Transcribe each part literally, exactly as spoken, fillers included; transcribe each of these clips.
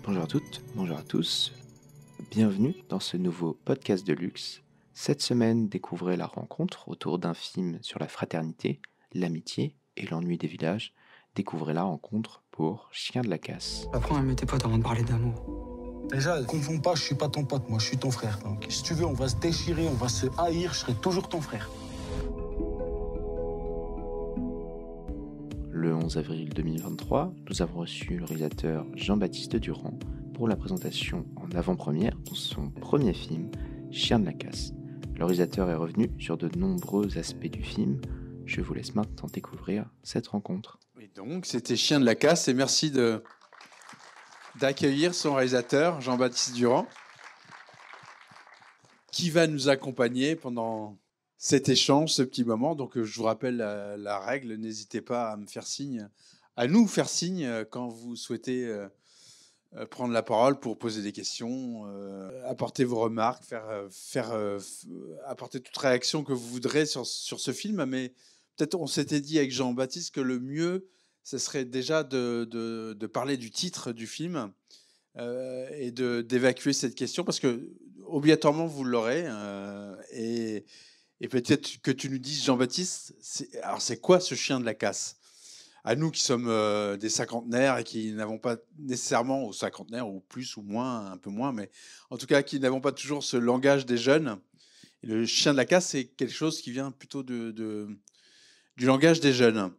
Bonjour à toutes, bonjour à tous. Bienvenue dans ce nouveau podcast de luxe. Cette semaine, découvrez la rencontre autour d'un film sur la fraternité, l'amitié et l'ennui des villages. Découvrez la rencontre pour Chien de la Casse. Apprends à aimer tes potes avant de parler d'amour. Déjà, confonds pas, je suis pas ton pote, moi je suis ton frère. Donc si tu veux, on va se déchirer, on va se haïr, je serai toujours ton frère. Le onze avril deux mille vingt-trois, nous avons reçu le réalisateur Jean-Baptiste Durand pour la présentation en avant-première de son premier film, Chien de la Casse. Le réalisateur est revenu sur de nombreux aspects du film. Je vous laisse maintenant découvrir cette rencontre. Et donc, c'était Chien de la Casse et merci de, d'accueillir son réalisateur, Jean-Baptiste Durand, qui va nous accompagner pendant cet échange, ce petit moment. Donc, je vous rappelle la, la règle, n'hésitez pas à me faire signe, à nous faire signe quand vous souhaitez euh, prendre la parole pour poser des questions, euh, apporter vos remarques, faire, faire, euh, apporter toute réaction que vous voudrez sur, sur ce film. Mais peut-être on s'était dit avec Jean-Baptiste que le mieux, ce serait déjà de, de, de parler du titre du film euh, et de, d'évacuer cette question, parce que obligatoirement vous l'aurez. Euh, et, et peut-être que tu nous dises, Jean-Baptiste, c'est, alors c'est quoi ce Chien de la Casse ? À nous qui sommes euh, des cinquantenaires et qui n'avons pas nécessairement, ou cinquantenaires, ou plus ou moins, un peu moins, mais en tout cas qui n'avons pas toujours ce langage des jeunes. Et le Chien de la Casse, c'est quelque chose qui vient plutôt de, de, du langage des jeunes.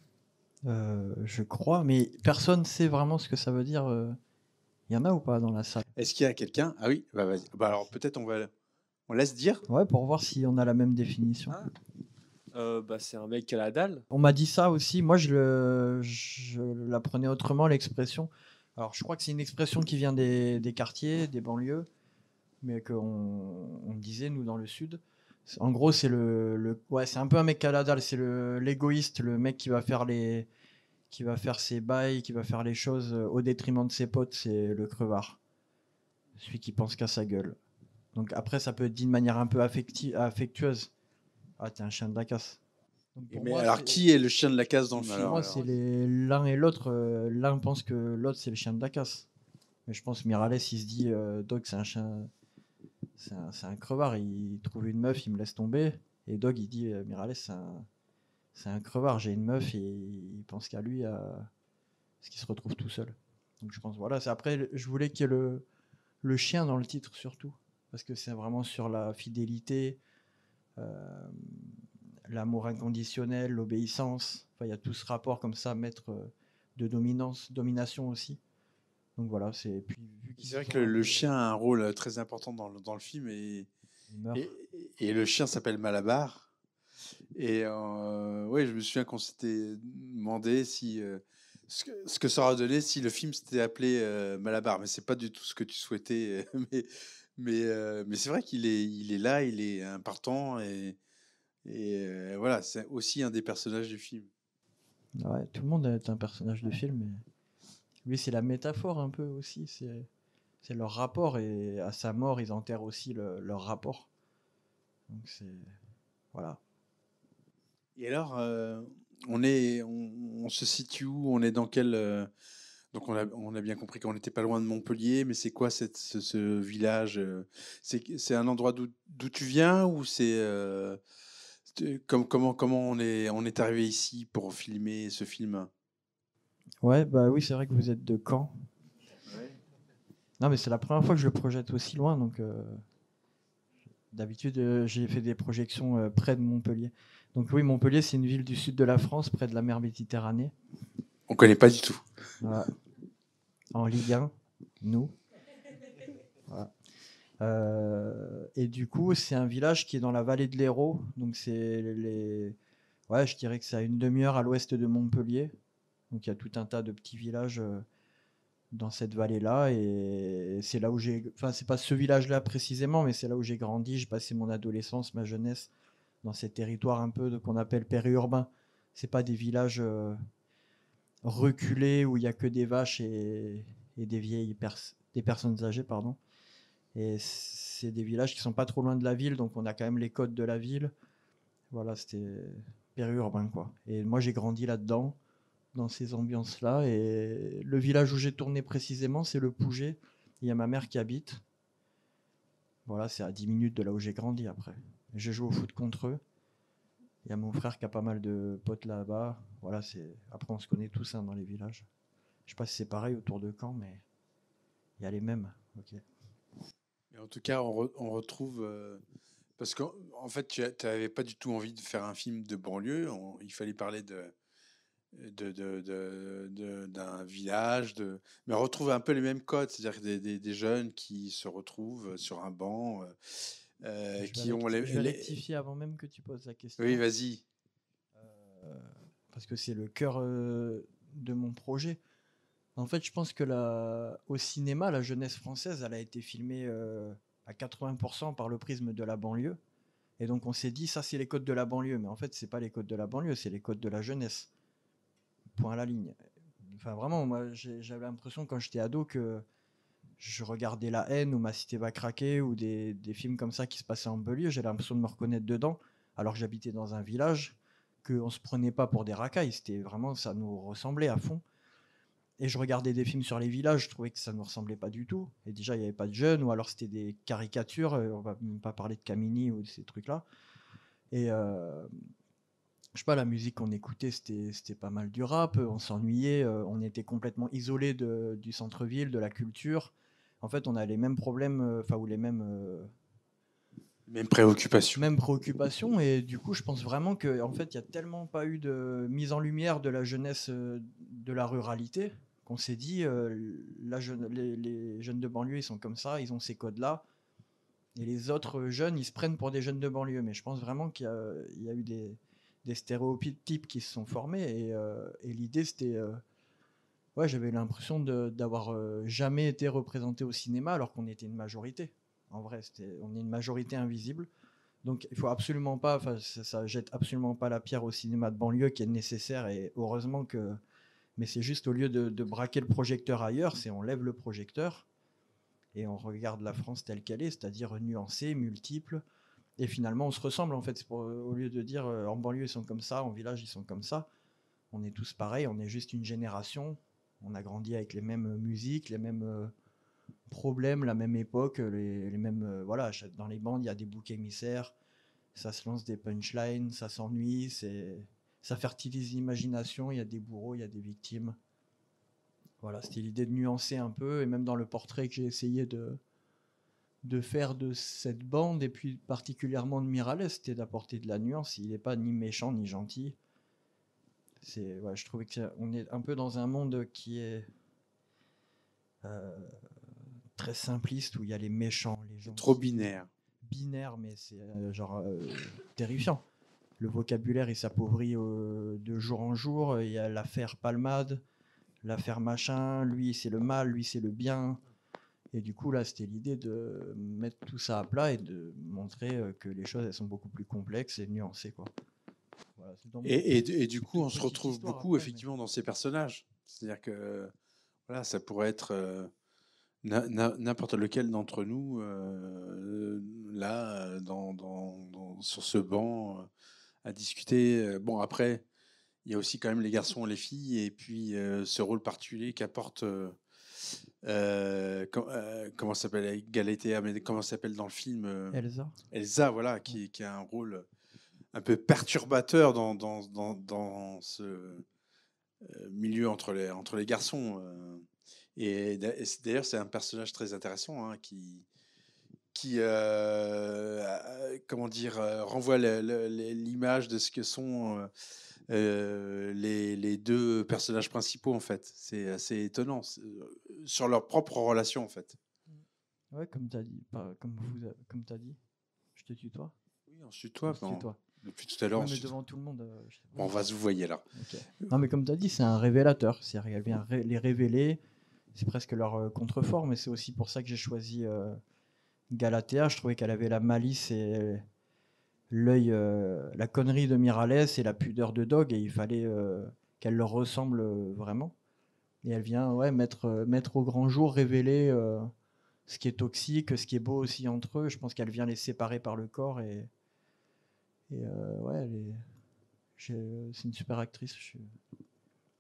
Euh, je crois, mais personne ne sait vraiment ce que ça veut dire. Il y en a ou pas dans la salle ? Est-ce qu'il y a quelqu'un ? Ah oui, bah, vas-y. Bah, alors peut-être on va, on laisse dire. Ouais, pour voir si on a la même définition. Ah. Euh, bah, c'est un mec qui a la dalle. On m'a dit ça aussi. Moi, je, le, je l'apprenais autrement, l'expression. Alors, je crois que c'est une expression qui vient des, des quartiers, des banlieues, mais qu'on on disait, nous, dans le sud. En gros, c'est le, le ouais, c'est un peu un mec qui a la dalle. C'est le, l'égoïste, le mec qui va faire les, qui va faire ses bails, qui va faire les choses au détriment de ses potes. C'est le crevard, celui qui pense qu'à sa gueule. Donc après, ça peut être dit de manière un peu affecti- affectueuse. Ah, t'es un chien de la casse. Donc pour Mais moi, alors, c'est... qui est le chien de la casse dans le Pour film ? moi, alors c'est les... l'un et l'autre. Euh, l'un pense que l'autre, c'est le chien de la casse. Mais je pense que Miralles, il se dit, euh, Dog, c'est un chien... C'est un, c'est un crevard. Il trouve une meuf, il me laisse tomber. Et Dog, il dit, euh, Miralles, c'est un... c'est un crevard. J'ai une meuf et il pense qu'à lui, à... parce qu'il se retrouve tout seul. Donc je pense, voilà. C'est après, je voulais qu'il y ait le... le chien dans le titre, surtout. Parce que c'est vraiment sur la fidélité... Euh... l'amour inconditionnel, l'obéissance. Enfin, il y a tout ce rapport comme ça, maître de dominance, domination aussi. Donc voilà, c'est. Puis, vu c'est vrai que le, le chien a un rôle très important dans le, dans le film et, et, et le chien s'appelle Malabar. Et euh, ouais, je me souviens qu'on s'était demandé si euh, ce, que, ce que ça aurait donné si le film s'était appelé euh, Malabar, mais c'est pas du tout ce que tu souhaitais. Mais mais euh, mais c'est vrai qu'il est il est là, il est important et Et euh, voilà, c'est aussi un des personnages du film. Ouais, tout le monde est un personnage de film, mais lui, c'est la métaphore un peu aussi. C'est, c'est leur rapport, et à sa mort, ils enterrent aussi le, leur rapport. Donc c'est... Voilà. Et alors, euh, on, est, on, on se situe où ? On est dans quel... Euh, donc on a, on a bien compris qu'on n'était pas loin de Montpellier, mais c'est quoi cette, ce, ce village ? c'est, c'est un endroit d'où, d'où tu viens ou c'est... Euh, Comme, comment comment on est, on est arrivé ici pour filmer ce film ? Ouais, bah oui, c'est vrai que vous êtes de Caen. Ouais. Non, mais c'est la première fois que je le projette aussi loin, donc euh, d'habitude euh, j'ai fait des projections euh, près de Montpellier. Donc oui, Montpellier, c'est une ville du sud de la France, près de la mer Méditerranée. On connaît pas du tout. Voilà. En Ligue un, nous. Voilà. Euh, et du coup, c'est un village qui est dans la vallée de l'Hérault. Donc, c'est les. Ouais, je dirais que c'est à une demi-heure à l'ouest de Montpellier. Donc, il y a tout un tas de petits villages euh, dans cette vallée-là. Et c'est là où j'ai. Enfin, c'est pas ce village-là précisément, mais c'est là où j'ai grandi. J'ai passé mon adolescence, ma jeunesse, dans ces territoires un peu de, qu'on appelle périurbains. C'est pas des villages euh, reculés où il y a que des vaches et, et des vieilles pers- des personnes âgées, pardon. Et c'est des villages qui sont pas trop loin de la ville, donc on a quand même les codes de la ville. Voilà, c'était périurbain, quoi. Et moi, j'ai grandi là-dedans. dans ces ambiances-là. Et le village où j'ai tourné précisément, c'est le Pouget. Il y a ma mère qui habite. Voilà, c'est à dix minutes de là où j'ai grandi après. Je joue au foot contre eux. Il y a mon frère qui a pas mal de potes là-bas. Voilà, c'est... Après, on se connaît tous hein, dans les villages. Je sais pas si c'est pareil autour de Caen, mais il y a les mêmes. Ok. Et en tout cas, on, re- on retrouve. euh, Parce qu'en en fait, tu n'avais pas du tout envie de faire un film de banlieue. on- il fallait parler de, de, de- de- de- d'un village. De... Mais on retrouve un peu les mêmes codes. C'est-à-dire que des, des- des jeunes qui se retrouvent sur un banc, euh, euh, Je vais, qui ont recti- les. je vais les- rectifier avant même que tu poses la question. Oui, vas-y. Euh, parce que c'est le cœur euh, de mon projet. En fait, je pense que la, au cinéma, la jeunesse française, elle a été filmée euh, à quatre-vingts pour cent par le prisme de la banlieue. Et donc, on s'est dit, ça, c'est les codes de la banlieue. Mais en fait, c'est pas les codes de la banlieue, c'est les codes de la jeunesse. Point à la ligne. Enfin, vraiment, moi, j'ai- j'avais l'impression quand j'étais ado que je regardais La Haine ou Ma cité va craquer ou des, des films comme ça qui se passaient en banlieue. J'ai l'impression de me reconnaître dedans, alors que j'habitais dans un village, qu'on se prenait pas pour des racailles. C'était vraiment, ça nous ressemblait à fond. Et je regardais des films sur les villages, je trouvais que ça ne nous ressemblait pas du tout. Et déjà, il n'y avait pas de jeunes, ou alors c'était des caricatures. euh, On va même pas parler de Camini ou de ces trucs-là. Et euh, je sais pas, la musique qu'on écoutait, c'était c'était pas mal du rap. On s'ennuyait, euh, on était complètement isolé du centre-ville, de la culture. En fait, on a les mêmes problèmes, euh, enfin, ou les mêmes, euh, Même préoccupation. mêmes préoccupations. Et du coup, je pense vraiment qu'en en fait, il n'y a tellement pas eu de mise en lumière de la jeunesse euh, de la ruralité qu'on s'est dit, euh, la jeune, les, les jeunes de banlieue, ils sont comme ça, ils ont ces codes-là. Et les autres jeunes, ils se prennent pour des jeunes de banlieue. Mais je pense vraiment qu'il y a, il y a eu des, des stéréotypes qui se sont formés. Et, euh, et l'idée, c'était... euh, ouais, j'avais l'impression de- d'avoir euh, jamais été représenté au cinéma alors qu'on était une majorité. En vrai, c'était, on est une majorité invisible. Donc il faut absolument pas, enfin ça, ça jette absolument pas la pierre au cinéma de banlieue qui est nécessaire et heureusement que, mais c'est juste au lieu de, de braquer le projecteur ailleurs, c'est on lève le projecteur et on regarde la France telle qu'elle est, c'est-à-dire nuancée, multiple, et finalement on se ressemble en fait. C'est pour, au lieu de dire euh, en banlieue ils sont comme ça, en village ils sont comme ça, on est tous pareils, on est juste une génération, on a grandi avec les mêmes musiques, les mêmes euh, problèmes, la même époque, les, les mêmes euh, voilà, dans les bandes il y a des boucs émissaires, ça se lance des punchlines, ça s'ennuie, c'est ça fertilise l'imagination, il y a des bourreaux, il y a des victimes. Voilà, c'était l'idée de nuancer un peu, et même dans le portrait que j'ai essayé de, de faire de cette bande, et puis particulièrement de Miralles, c'était d'apporter de la nuance. Il n'est pas ni méchant ni gentil. C'est, ouais, je trouvais qu'on est un peu dans un monde qui est euh, très simpliste, où il y a les méchants, les gens Trop binaire. binaire, mais c'est euh, genre euh, terrifiant. Le vocabulaire il s'appauvrit euh, de jour en jour. Il y a l'affaire Palmade, l'affaire machin, lui c'est le mal, lui c'est le bien. Et du coup là c'était l'idée de mettre tout ça à plat et de montrer euh, que les choses elles sont beaucoup plus complexes et nuancées quoi. Voilà, c'est dans mon- Et, et- et du coup, toute on se petite retrouve histoire beaucoup après, mais- effectivement dans ces personnages. C'est-à-dire que voilà, ça pourrait être euh, na- na- n'importe lequel d'entre nous euh, là, euh, dans, dans- dans- sur ce banc, euh, à discuter. Euh, Bon, après, il y a aussi quand même les garçons et les filles, et puis euh, ce rôle particulier qu'apporte. Euh, euh, com- euh, comment ça s'appelle Galatea, mais comment ça s'appelle dans le film euh, Elsa. Elsa, voilà, qui, qui a un rôle un peu perturbateur dans, dans, dans, dans ce euh, milieu entre les, entre les garçons. euh. Et d'a- et c'est- d'ailleurs, c'est un personnage très intéressant hein, qui, qui euh, euh, comment dire, euh, renvoie le- le- le- l'image de ce que sont euh, euh, les, les deux personnages principaux, en fait. C'est assez étonnant, c'est, euh, sur leur propre relation, en fait. Ouais, comme tu as dit, pas, comme vous, a- comme t'as dit. Je te tutoie. Oui, on se tutoie, On se non, tutoie. depuis tout à l'heure. Ouais, on se mais tutoie. devant tout le monde. euh, je- Bon, on va se voyer là. Ok. Non, mais comme tu as dit, c'est un révélateur. C'est-à-dire qu'elle vient ré- les révéler. C'est presque leur euh, contrefort, mais c'est aussi pour ça que j'ai choisi euh, Galatea. Je trouvais qu'elle avait la malice et l'œil, euh, la connerie de Miralles et la pudeur de Dog, et il fallait euh, qu'elle leur ressemble euh, vraiment. Et elle vient ouais, mettre, euh, mettre au grand jour, révéler euh, ce qui est toxique, ce qui est beau aussi entre eux. Je pense qu'elle vient les séparer par le corps. Et, et euh, ouais, elle est- j'ai- c'est une super actrice. Je suis-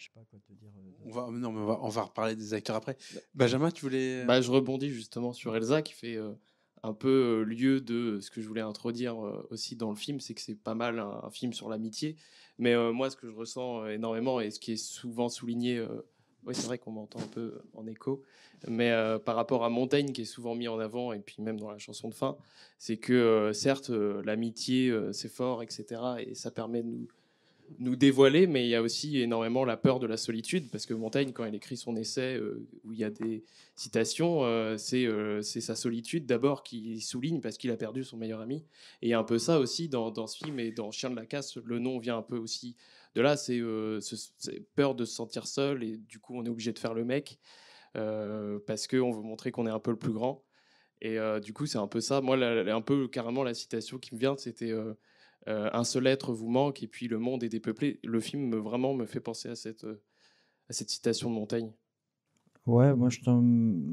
Je sais pas quoi te dire. euh, On va, non, mais on va, on va reparler des acteurs après. Benjamin, tu voulais. Bah, je rebondis justement sur Elsa qui fait euh, un peu euh, lieu de ce que je voulais introduire euh, aussi dans le film, c'est que c'est pas mal un, un film sur l'amitié. Mais euh, moi, ce que je ressens euh, énormément et ce qui est souvent souligné, euh, oui, c'est vrai qu'on m'entend un peu en écho, mais euh, par rapport à Montaigne qui est souvent mis en avant et puis même dans la chanson de fin, c'est que euh, certes, euh, l'amitié, euh, c'est fort, et cetera. Et ça permet de nous nous dévoiler, mais il y a aussi énormément la peur de la solitude, parce que Montaigne, quand il écrit son essai, euh, où il y a des citations, euh, c'est euh, c'est sa solitude d'abord qu'il souligne, parce qu'il a perdu son meilleur ami. Et il y a un peu ça aussi dans, dans ce film, et dans Chien de la casse, le nom vient un peu aussi de là, c'est euh, ce- c'est peur de se sentir seul, et du coup on est obligé de faire le mec, euh, parce qu'on veut montrer qu'on est un peu le plus grand. Et euh, du coup, c'est un peu ça. Moi, la- la- un peu carrément la citation qui me vient, c'était euh, euh, un seul être vous manque et puis le monde est dépeuplé. Le film me, vraiment me fait penser à cette, euh, à cette citation de Montaigne. Ouais, moi je t'en.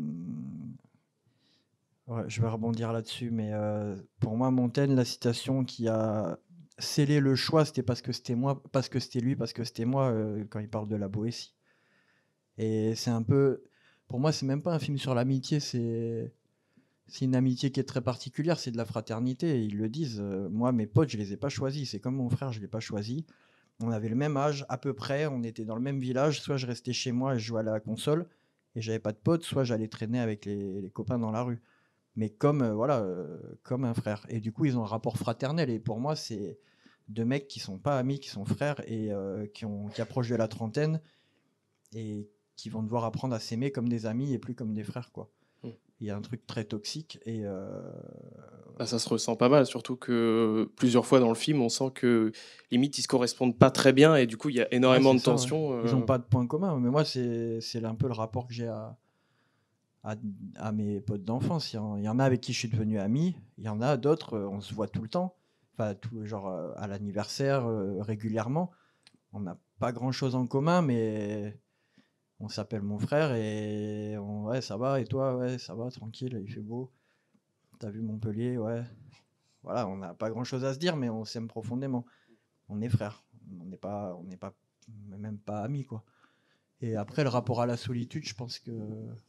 Ouais, je vais rebondir là-dessus, mais euh, pour moi, Montaigne, la citation qui a scellé le choix, c'était parce que c'était moi, parce que c'était lui, parce que c'était moi, euh, quand il parle de la Boétie. Et c'est un peu. Pour moi, c'est même pas un film sur l'amitié, c'est. C'est une amitié qui est très particulière, c'est de la fraternité. Et ils le disent. euh, moi, mes potes, je les ai pas choisis. C'est comme mon frère, je l'ai pas choisi. On avait le même âge, à peu près. On était dans le même village. Soit je restais chez moi et je jouais à la console, et j'avais pas de potes. Soit j'allais traîner avec les, les copains dans la rue. Mais comme euh, voilà, euh, comme un frère. Et du coup, ils ont un rapport fraternel. Et pour moi, c'est deux mecs qui sont pas amis, qui sont frères et euh, qui, ont, qui approchent de la trentaine et qui vont devoir apprendre à s'aimer comme des amis et plus comme des frères, quoi. Mm. Il y a un truc très toxique et euh, Bah, ça se ressent pas mal, surtout que plusieurs fois dans le film, on sent que limite ils se correspondent pas très bien et du coup il y a ouais, énormément c'est de ça, ouais. tensions. Ils n'ont euh, pas de point commun. Mais moi, c'est c'est un peu le rapport que j'ai à, à, à mes potes d'enfance. Il y, en, il y en a avec qui je suis devenu ami. Il y en a d'autres, euh, on se voit tout le temps. Enfin, tout, genre euh, à l'anniversaire, euh, régulièrement. On n'a pas grand-chose en commun, mais on s'appelle mon frère et on, ouais, ça va. Et toi, ouais, ça va, tranquille, il fait beau. T'as vu Montpellier, ouais. Voilà, on n'a pas grand-chose à se dire, mais on s'aime profondément. On est frères. On n'est pas, on n'est pas, même pas amis, quoi. Et après, le rapport à la solitude, je pense que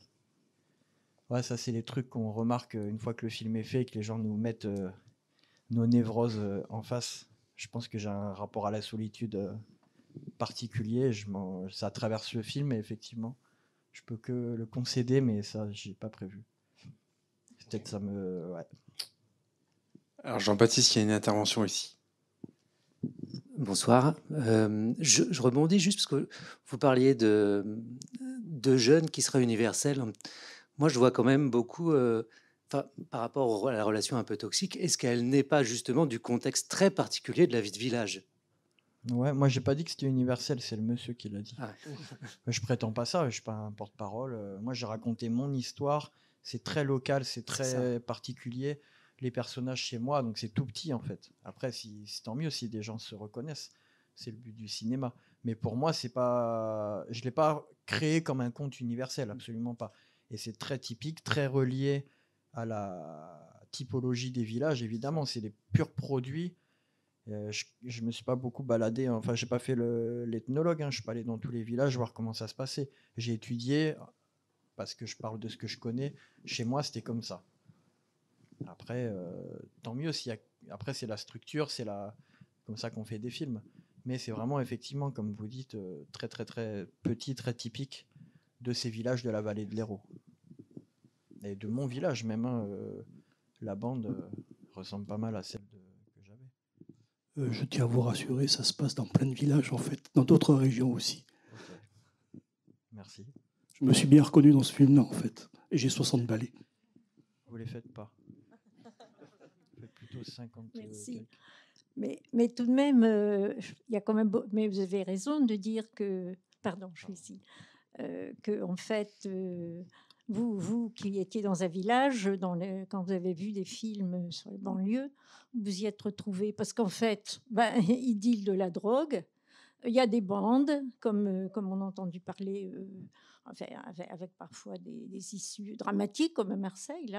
ouais, ça, c'est les trucs qu'on remarque euh, une fois que le film est fait et que les gens nous mettent euh, nos névroses euh, en face. Je pense que j'ai un rapport à la solitude euh, particulier. Je m'en- ça traverse le film et effectivement, je peux que le concéder, mais ça, j'ai pas prévu. Peut-être ça me. Ouais. Alors, Jean-Baptiste, il y a une intervention ici. Bonsoir. Euh, je, je rebondis juste parce que vous parliez de, de jeunes qui seraient universels. Moi, je vois quand même beaucoup, euh, enfin, par rapport au- à la relation un peu toxique, est-ce qu'elle n'est pas justement du contexte très particulier de la vie de village? Ouais, moi, j'ai pas dit que c'était universel, c'est le monsieur qui l'a dit. Ah, Mais je prétends pas ça, je suis pas un porte-parole. Euh, Moi, j'ai raconté mon histoire. C'est très local, c'est très ça. particulier. Les personnages chez moi, donc c'est tout petit en fait. Après, si, c'est tant mieux si des gens se reconnaissent. C'est le but du cinéma. Mais pour moi, c'est pas, je l'ai pas créé comme un conte universel, absolument pas. Et c'est très typique, très relié à la typologie des villages. Évidemment, c'est des purs produits. Euh, je, je me suis pas beaucoup baladé, hein. Enfin, j'ai pas fait le- l'ethnologue, hein. Je suis pas allé dans tous les villages voir comment ça se passait. J'ai étudié parce que je parle de ce que je connais. Chez moi, c'était comme ça. Après, euh, tant mieux s'il y a. Après, c'est la structure, c'est la comme ça qu'on fait des films. Mais c'est vraiment effectivement, comme vous dites, euh, très très très petit, très typique de ces villages de la vallée de l'Hérault et de mon village même, hein. Euh, la bande euh, ressemble pas mal à celle de- que j'avais. Euh, je tiens à vous rassurer, ça se passe dans plein de villages en fait, dans d'autres régions aussi. Ok. Merci. Je me suis bien reconnu dans ce film-là en fait, et j'ai soixante balais. Vous les faites pas. Vous faites plutôt cinquante. euh, Merci. quelques. Mais, mais tout de même, euh, il y a quand même. beau- Mais vous avez raison de dire que. Pardon, je suis ici. Euh, que en fait, euh, vous, vous qui étiez dans un village, dans le- quand vous avez vu des films sur les banlieues, vous y êtes retrouvés parce qu'en fait, ben, ils dealent de la drogue. Il y a des bandes, comme, euh, comme on a entendu parler, euh, enfin, avec, avec parfois des, des issues dramatiques, comme à Marseille, là.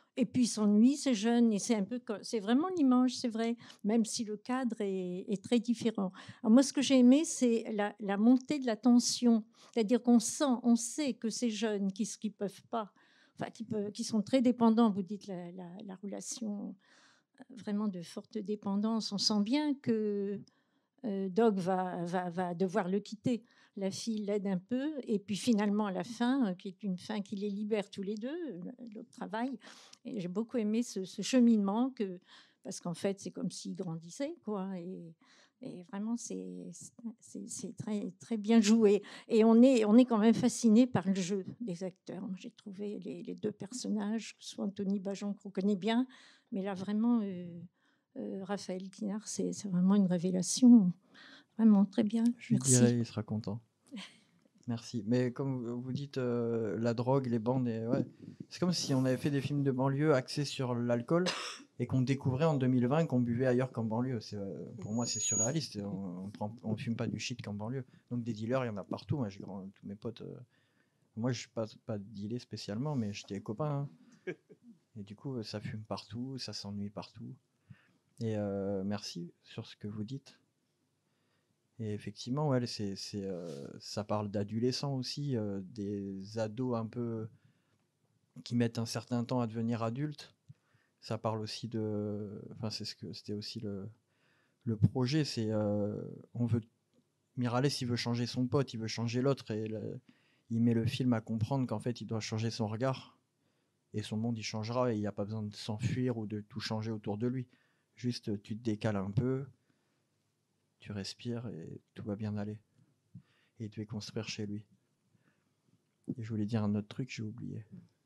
Et puis, il s'ennuie, c'est jeune, et c'est un peu, co- c'est vraiment Limoges, c'est vrai, même si le cadre est, est très différent. Alors moi, ce que j'ai aimé, c'est la, la montée de la tension, c'est-à-dire qu'on sent, on sait que ces jeunes qui ne peuvent pas, enfin, qui, peuvent, qui sont très dépendants, vous dites la, la, la relation euh, vraiment de forte dépendance, on sent bien que euh, Doc va, va, va devoir le quitter. La fille l'aide un peu, et puis finalement, à la fin, euh, qui est une fin qui les libère tous les deux, le, le travail. Et j'ai beaucoup aimé ce, ce cheminement, que, parce qu'en fait, c'est comme s'ils grandissaient, quoi. Et, et vraiment, c'est c'est- c'est très, très bien joué. Et on est, on est quand même fasciné par le jeu des acteurs. Moi, j'ai trouvé les, les deux personnages, que ce soit Anthony Bajon, qu'on connaît bien, mais là, vraiment. Euh, euh, Raphaël Quinard, c'est c'est vraiment une révélation. Vraiment très bien. Je lui Merci. dirai, il sera content. Merci. Mais comme vous dites, euh, la drogue, les bandes, et, ouais, c'est comme si on avait fait des films de banlieue axés sur l'alcool et qu'on découvrait en deux mille vingt qu'on buvait ailleurs qu'en banlieue. C'est, euh, pour moi, c'est surréaliste. On ne prend, on fume pas du shit qu'en banlieue. Donc des dealers, il y en a partout. Moi, j'ai grand, tous mes potes. euh, moi, je suis pas pas dealé spécialement, mais j'étais copain. Hein. Et du coup, ça fume partout, ça s'ennuie partout. Et euh, merci sur ce que vous dites. Et effectivement, ouais, c'est, c'est, euh, ça parle d'adolescents aussi, euh, des ados un peu qui mettent un certain temps à devenir adultes. Ça parle aussi de, enfin, c'est ce que c'était aussi le, le projet. C'est, euh, on veut, Miralles, il veut changer son pote, il veut changer l'autre, et le- il met le film à comprendre qu'en fait, il doit changer son regard, et son monde il changera, et il n'y a pas besoin de s'enfuir ou de tout changer autour de lui. Juste, tu te décales un peu, tu respires et tout va bien aller. Et il devait construire chez lui. Et je voulais dire un autre truc, j'ai oublié.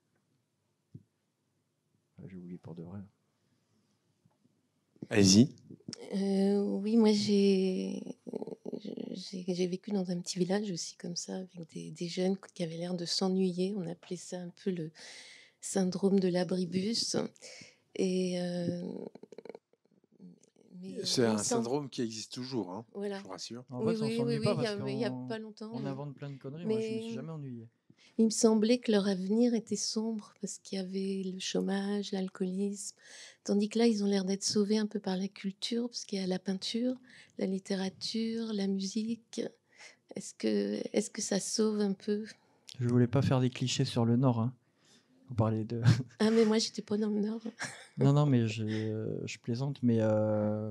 Enfin, j'ai oublié pour de vrai. Allez-y. Euh, oui, moi j'ai j'ai j'ai vécu dans un petit village aussi comme ça, avec des, des jeunes qui avaient l'air de s'ennuyer. On appelait ça un peu le syndrome de l'abribus. Et euh, mais, C'est mais il un me semble- syndrome qui existe toujours, hein, Voilà. je vous rassure. En Oui, fait, on oui, s'ennuie oui, pas oui, il y parce a, il y a qu'on pas longtemps. on euh, invente plein de conneries. Moi, je me suis Mais jamais ennuyé. il me semblait que leur avenir était sombre parce qu'il y avait le chômage, l'alcoolisme. Tandis que là, ils ont l'air d'être sauvés un peu par la culture, parce qu'il y a la peinture, la littérature, la musique. Est-ce que, est-ce que ça sauve un peu? Je voulais pas faire des clichés sur le Nord. Hein. Vous parlez de. Ah, mais moi, j'étais pas dans le Nord. non, non, mais je, je plaisante. Mais euh,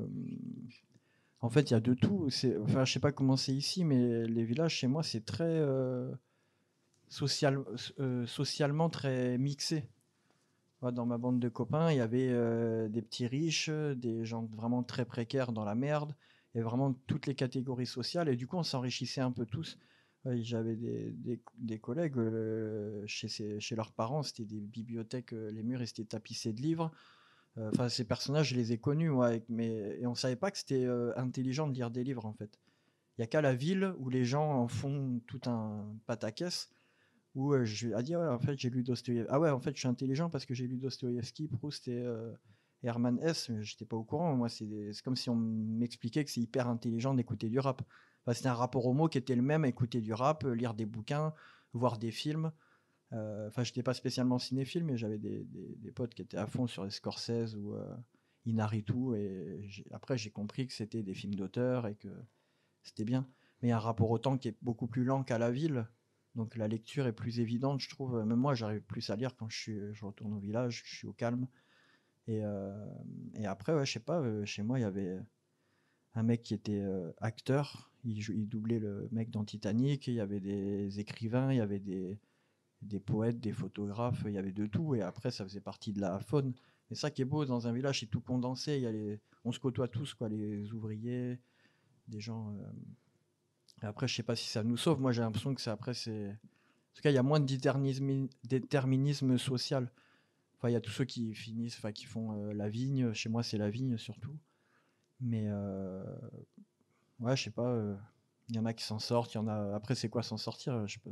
en fait, il y a de tout. C'est, enfin, je sais pas comment c'est ici, mais les villages chez moi, c'est très euh, social, euh, socialement très mixé. Ouais, dans ma bande de copains, il y avait euh, des petits riches, des gens vraiment très précaires dans la merde, et vraiment toutes les catégories sociales. Et du coup, on s'enrichissait un peu tous. Ouais, j'avais des, des, des collègues euh, chez, ses- chez leurs parents, c'était des bibliothèques, euh, les murs ils étaient tapissés de livres. Euh, Enfin, ces personnages, je les ai connus, moi, avec mes- et on savait pas que c'était euh, intelligent de lire des livres, en fait. Il y a qu'à la ville où les gens en font tout un pataquès où euh, je lui ai dit, ouais, en fait, j'ai lu Dostoïevski. Ah ouais, en fait, je suis intelligent parce que j'ai lu Dostoïevski, Proust et, euh, et Hermann Hesse, mais j'étais pas au courant. Moi, c'est des- c'est comme si on m'expliquait que c'est hyper intelligent d'écouter du rap. Enfin, c'était un rapport au mot qui était le même, écouter du rap, euh, lire des bouquins, voir des films. Euh, Enfin, j'étais pas spécialement cinéphile, mais j'avais des, des- des potes qui étaient à fond sur les Scorsese ou euh, Inarritu, et j'ai- après, j'ai compris que c'était des films d'auteur et que c'était bien. Mais il y a un rapport au temps qui est beaucoup plus lent qu'à la ville. Donc la lecture est plus évidente, je trouve. Même moi, j'arrive plus à lire quand je, suis, je retourne au village, je suis au calme. Et, euh, et après, ouais, je sais pas, euh, chez moi, il y avait un mec qui était euh, acteur. Il, jou- il doublait le mec dans Titanic. Il y avait des écrivains, il y avait des, des poètes, des photographes, il y avait de tout. Et après, ça faisait partie de la faune. Et ça qui est beau dans un village, c'est tout condensé. Il y a les, on se côtoie tous, quoi, les ouvriers, des gens. euh, et après, je sais pas si ça nous sauve. Moi, j'ai l'impression que c'est après, c'est. En tout cas, il y a moins de déterminisme, déterminisme social. Enfin, il y a tous ceux qui finissent, enfin, qui font euh, la vigne. Chez moi, c'est la vigne surtout. Mais euh, ouais, je sais pas. euh, Il y en a qui s'en sortent. Il y en a. Après, c'est quoi s'en sortir? Je peux.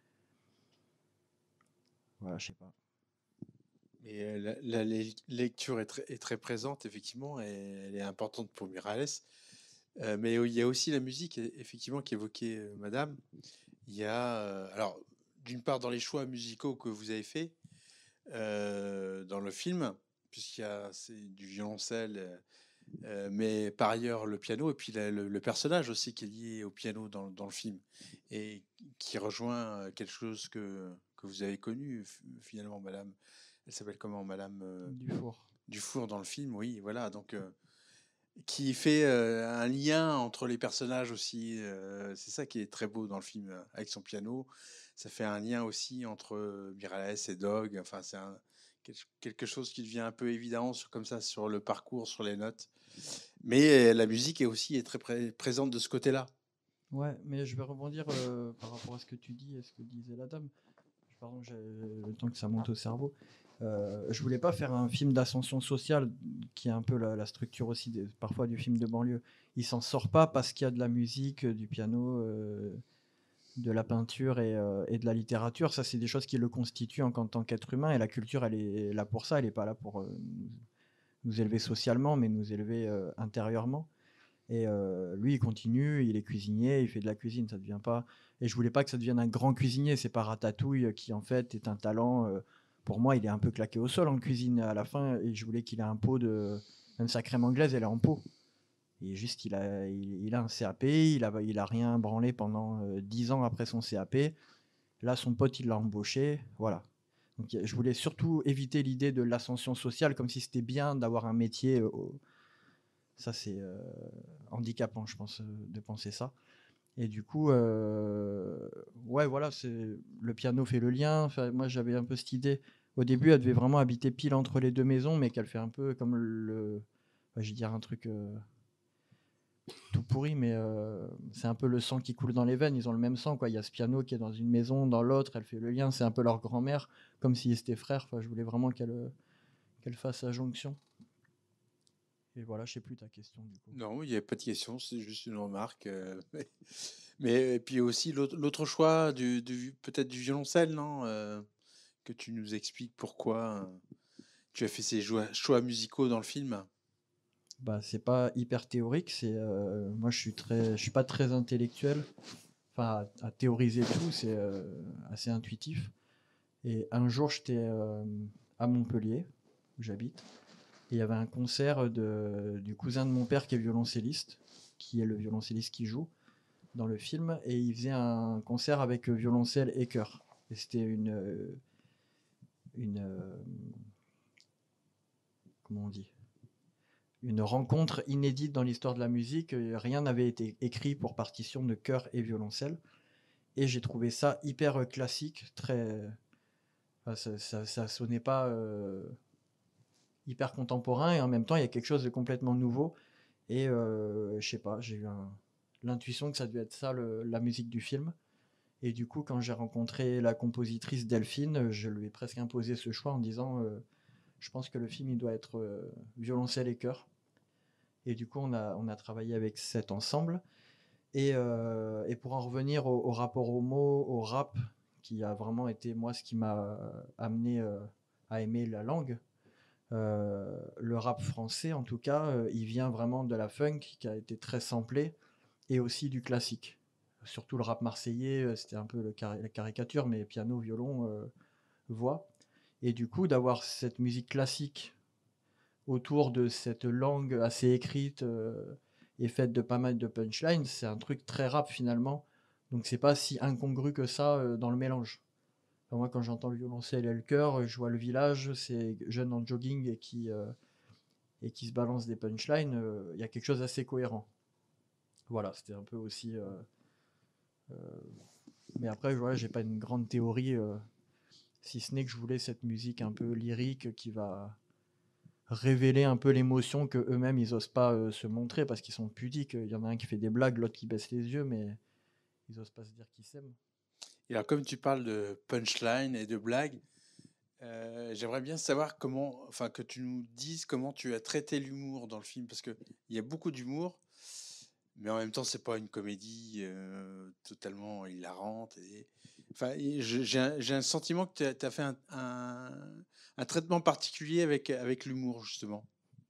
Voilà, je sais pas. Mais euh, la, la le- lecture est très, est très présente, effectivement, et elle est importante pour Miralles. Euh, mais il y a aussi la musique, e- effectivement, qu'évoquait euh, Madame. Il y a, euh, alors, d'une part, dans les choix musicaux que vous avez faits, euh, dans le film, puisqu'il y a c'est du violoncelle, euh, mais par ailleurs le piano, et puis la- le, le personnage aussi qui est lié au piano dans, dans le film, et qui rejoint euh, quelque chose que, que vous avez connu f- finalement, madame. Elle s'appelle comment, madame euh, Dufour. Dufour dans le film, oui, voilà. Donc, euh, qui fait euh, un lien entre les personnages aussi. Euh, c'est ça qui est très beau dans le film, euh, avec son piano. Ça fait un lien aussi entre euh, Miralles et Dog. Enfin, c'est un- quel- quelque chose qui devient un peu évident sur, comme ça sur le parcours, sur les notes. Mais euh, la musique est aussi est très pré- présente de ce côté-là. Ouais, mais je vais rebondir euh, par rapport à ce que tu dis et ce que disait la dame. Pardon, j'ai le temps que ça monte au cerveau. Euh, je voulais pas faire un film d'ascension sociale qui est un peu la, la structure aussi des- parfois du film de banlieue. Il s'en sort pas parce qu'il y a de la musique, euh, du piano, euh, de la peinture et, euh, et de la littérature. Ça, c'est des choses qui le constituent en, en tant qu'être humain. Et la culture, elle est là pour ça. Elle n'est pas là pour euh, nous, nous élever socialement, mais nous élever euh, intérieurement. Et euh, lui, il continue, il est cuisinier, il fait de la cuisine, ça devient pas. Et je voulais pas que ça devienne un grand cuisinier. C'est pas Ratatouille qui en fait est un talent. euh, Pour moi, il est un peu claqué au sol en cuisine à la fin. Et je voulais qu'il ait un pot de. Même sa crème anglaise, elle est en pot. Et juste, il a, il, il a un C A P, il a, il a rien branlé pendant euh, dix ans après son C A P. Là, son pote, il l'a embauché. Voilà. Donc, je voulais surtout éviter l'idée de l'ascension sociale, comme si c'était bien d'avoir un métier. euh, au- Ça, c'est euh, handicapant, je pense, euh, de penser ça. Et du coup, euh, ouais, voilà, c'est le piano fait le lien. Enfin, moi, j'avais un peu cette idée. Au début, elle devait vraiment habiter pile entre les deux maisons, mais qu'elle fait un peu comme le. Enfin, je vais dire un truc euh, tout pourri, mais euh, c'est un peu le sang qui coule dans les veines. Ils ont le même sang, quoi. Il y a ce piano qui est dans une maison, dans l'autre, elle fait le lien. C'est un peu leur grand-mère, comme s'ils étaient frères. Enfin, je voulais vraiment qu'elle qu'elle fasse la jonction. Et voilà, je sais plus ta question du coup. Non, il n'y a pas de question, c'est juste une remarque. euh, mais, mais et puis aussi l'autre l'autre choix du, du- peut-être du violoncelle, non? Euh, que tu nous expliques pourquoi euh, tu as fait ces choix, choix musicaux dans le film. Bah, c'est pas hyper théorique. C'est euh, moi, je suis très, je suis pas très intellectuel. Enfin, à, à théoriser tout, c'est euh, assez intuitif. Et un jour, j'étais euh, à Montpellier, où j'habite, et il y avait un concert de, du cousin de mon père qui est violoncelliste, qui est le violoncelliste qui joue dans le film, et il faisait un concert avec violoncelle et chœur. Et c'était une, euh, une, euh, comment on dit, une rencontre inédite dans l'histoire de la musique. Rien n'avait été écrit pour partition de chœur et violoncelle. Et j'ai trouvé ça hyper classique, très. Enfin, ça, ça, ça sonnait pas euh, hyper contemporain, et en même temps, il y a quelque chose de complètement nouveau. Et euh, je sais pas, j'ai eu un- l'intuition que ça devait être ça, le- la musique du film. Et du coup, quand j'ai rencontré la compositrice Delphine, je lui ai presque imposé ce choix en disant euh, je pense que le film, il doit être euh, violoncelle et chœur. Et du coup, on a, on a travaillé avec cet ensemble. Et, euh, et pour en revenir au, au rapport au mot, au rap, qui a vraiment été, moi, ce qui m'a amené euh, à aimer la langue, euh, le rap français, en tout cas, euh, il vient vraiment de la funk, qui a été très samplé, et aussi du classique. Surtout le rap marseillais, euh, c'était un peu le cari- la caricature, mais piano, violon, euh, voix. Et du coup, d'avoir cette musique classique autour de cette langue assez écrite euh, et faite de pas mal de punchlines, c'est un truc très rap finalement. Donc c'est pas si incongru que ça euh, dans le mélange. Enfin, moi, quand j'entends le violoncelle et le chœur, je vois le village, c'est jeune en jogging et qui, euh, et qui se balance des punchlines. euh, Il y a quelque chose d'assez cohérent. Voilà, c'était un peu aussi. euh, euh, Mais après, voilà, j'ai pas une grande théorie, euh, si ce n'est que je voulais cette musique un peu lyrique qui va révéler un peu l'émotion que eux-mêmes ils osent pas euh, se montrer parce qu'ils sont pudiques. Il y en a un qui fait des blagues, l'autre qui baisse les yeux, mais ils osent pas se dire qu'ils s'aiment. Et alors, comme tu parles de punchline et de blagues, euh, j'aimerais bien savoir comment, enfin, que tu nous dises comment tu as traité l'humour dans le film, parce que il y a beaucoup d'humour, mais en même temps, c'est pas une comédie euh, totalement hilarante. Et, enfin, et je- j'ai un, j'ai un sentiment que tu as fait un, un, un traitement particulier avec, avec l'humour, justement.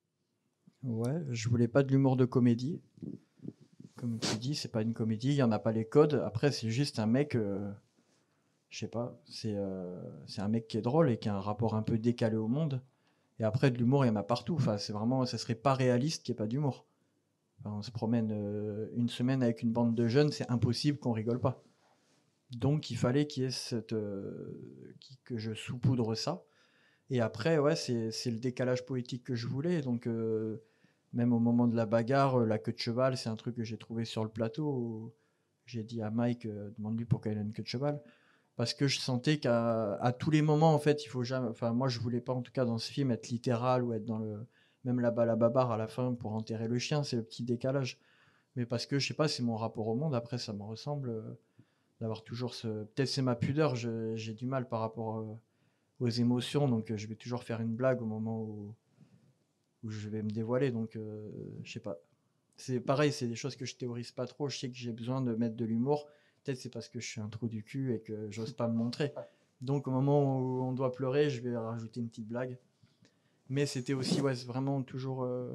Ouais, je voulais pas de l'humour de comédie. Comme tu dis, c'est pas une comédie, il y en a pas les codes. Après, c'est juste un mec. euh, je sais pas, c'est euh, c'est un mec qui est drôle et qui a un rapport un peu décalé au monde. Et après, de l'humour, il y en a partout. Enfin, c'est vraiment, ça serait pas réaliste qu'il n'y ait pas d'humour. Enfin, on se promène euh, une semaine avec une bande de jeunes, c'est impossible qu'on rigole pas. Donc, il fallait qu'il y ait cette, euh, qui- que je saupoudre ça. Et après, ouais, c'est c'est le décalage poétique que je voulais. Donc, euh, même au moment de la bagarre, euh, la queue de cheval, c'est un truc que j'ai trouvé sur le plateau. Où j'ai dit à Mike, euh, demande-lui pourquoi il a une queue de cheval. Parce que je sentais qu'à à tous les moments, en fait, il faut jamais. Enfin, moi, je voulais pas, en tout cas, dans ce film, être littéral ou être dans le. Même la balle à babar à la fin pour enterrer le chien, c'est le petit décalage. Mais parce que, je sais pas, c'est mon rapport au monde. Après, ça me ressemble euh, d'avoir toujours ce. Peut-être c'est ma pudeur, je- j'ai du mal par rapport euh, aux émotions, donc euh, je vais toujours faire une blague au moment où, où je vais me dévoiler. Donc, euh, je sais pas. C'est pareil, c'est des choses que je théorise pas trop. Je sais que j'ai besoin de mettre de l'humour. Peut-être c'est parce que je suis un trou du cul et que j'ose pas me montrer. Donc au moment où on doit pleurer, je vais rajouter une petite blague. Mais c'était aussi, ouais, c'est vraiment toujours. euh,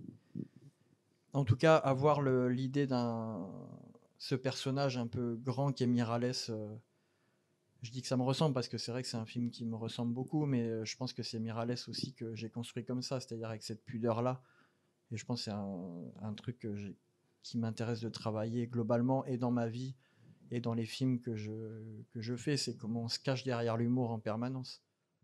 En tout cas, avoir le- l'idée d'un ce personnage un peu grand qui est Miralles. euh, Je dis que ça me ressemble parce que c'est vrai que c'est un film qui me ressemble beaucoup, mais euh, je pense que c'est Miralles aussi que j'ai construit comme ça, c'est-à-dire avec cette pudeur-là. Et je pense que c'est un, un truc que j'ai- qui m'intéresse de travailler globalement et dans ma vie et dans les films que je, que je fais, c'est comment on se cache derrière l'humour en permanence.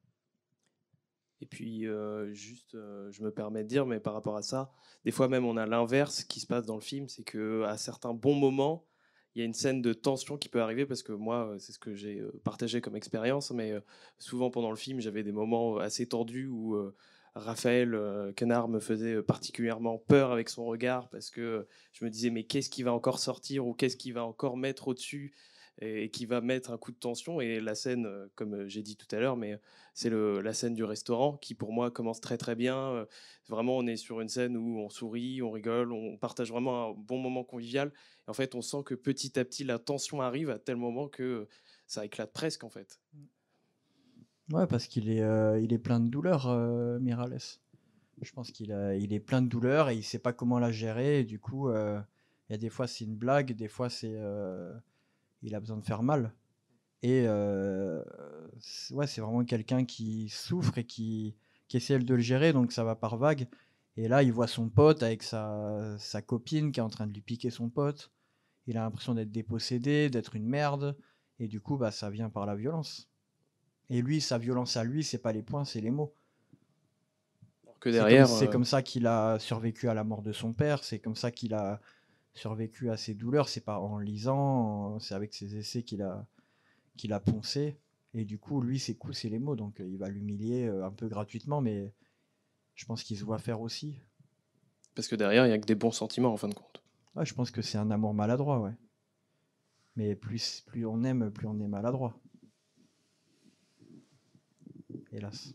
Et puis, euh, juste, euh, je me permets de dire, mais par rapport à ça, des fois même on a l'inverse qui se passe dans le film, c'est que à certains bons moments, il y a une scène de tension qui peut arriver parce que moi, euh, c'est ce que j'ai euh, partagé comme expérience, mais euh, souvent pendant le film, j'avais des moments assez tordus où euh, Raphaël euh, Quenard me faisait particulièrement peur avec son regard parce que je me disais mais qu'est-ce qui va encore sortir ou qu'est-ce qui va encore mettre au-dessus et qui va mettre un coup de tension. Et la scène, euh, comme j'ai dit tout à l'heure, mais c'est le- la scène du restaurant qui pour moi commence très très bien. Euh, Vraiment, on est sur une scène où on sourit, on rigole, on partage vraiment un bon moment convivial. Et en fait, on sent que petit à petit, la tension arrive à tel moment que ça éclate presque en fait. Ouais, parce qu'il est, euh, il est plein de douleurs, euh, Miralles. Je pense qu'il a, il est plein de douleurs et il sait pas comment la gérer. Et du coup, euh, il y a des fois c'est une blague, des fois c'est, euh, il a besoin de faire mal. Et euh, c'est- ouais, c'est vraiment quelqu'un qui souffre et qui, qui essaie de le gérer, donc ça va par vague. Et là, il voit son pote avec sa, sa copine qui est en train de lui piquer son pote. Il a l'impression d'être dépossédé, d'être une merde. Et du coup, bah, ça vient par la violence. Et lui, sa violence à lui, c'est pas les points, c'est les mots. Que C'est comme, derrière, c'est euh, comme ça qu'il a survécu à la mort de son père, c'est comme ça qu'il a survécu à ses douleurs. C'est pas en lisant, c'est avec ses essais qu'il a, qu'il a poncé. Et du coup, lui, ses coups, c'est les mots. Donc, euh, il va l'humilier euh, un peu gratuitement, mais je pense qu'il se voit faire aussi. parce que derrière, il n'y a que des bons sentiments en fin de compte. Ouais, je pense que c'est un amour maladroit, ouais. Mais plus, plus on aime, plus on est maladroit. Hélas.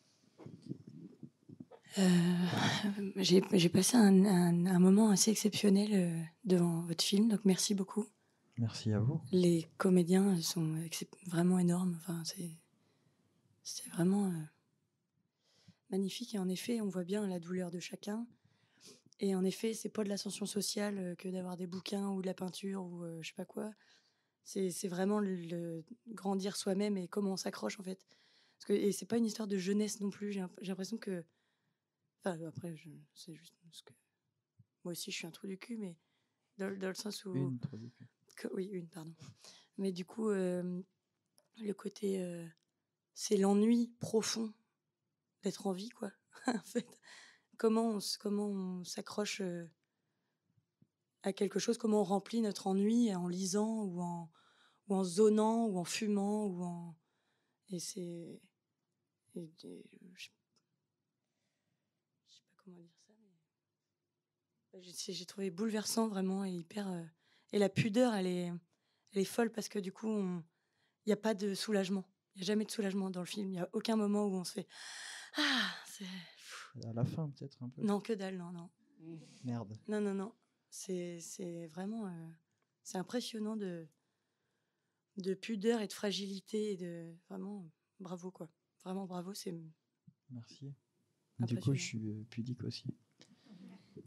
Euh, j'ai j'ai passé un, un- un moment assez exceptionnel euh, devant votre film, donc merci beaucoup. Merci à vous. Les comédiens sont excep- vraiment énormes. Enfin, c'est c'est vraiment euh, magnifique. Et en effet, on voit bien la douleur de chacun. Et en effet, c'est pas de l'ascension sociale euh, que d'avoir des bouquins ou de la peinture ou euh, je sais pas quoi. C'est c'est vraiment le, le grandir soi-même et comment on s'accroche en fait. Parce que, et c'est pas une histoire de jeunesse non plus. J'ai l'imp- j'ai l'impression que. Enfin, après, je- c'est juste parce que moi aussi, je suis un trou du cul, mais dans, dans le sens où. Une, trop du cul. que- oui, une, pardon. Mais du coup, euh, le côté. euh, c'est l'ennui profond d'être en vie, quoi. En fait, comment on, s- comment on s'accroche euh, à quelque chose, comment on remplit notre ennui en lisant ou en, ou en zonant ou en fumant ou en. Et c'est. Et, et, je, je sais pas comment dire ça, mais j'ai j'ai trouvé bouleversant vraiment et hyper. euh, et la pudeur, elle est, elle est folle parce que du coup, il n'y a pas de soulagement. Il n'y a jamais de soulagement dans le film. Il n'y a aucun moment où on se fait ah, c'est. À la fin, peut-être un peu. Non, que dalle, non, non. Merde. Non, non, non. C'est c'est vraiment. euh, c'est impressionnant de, de pudeur et de fragilité et de. Vraiment, bravo, quoi. Vraiment, bravo, c'est. Merci. Du coup, Impressionnant. je suis euh, pudique aussi.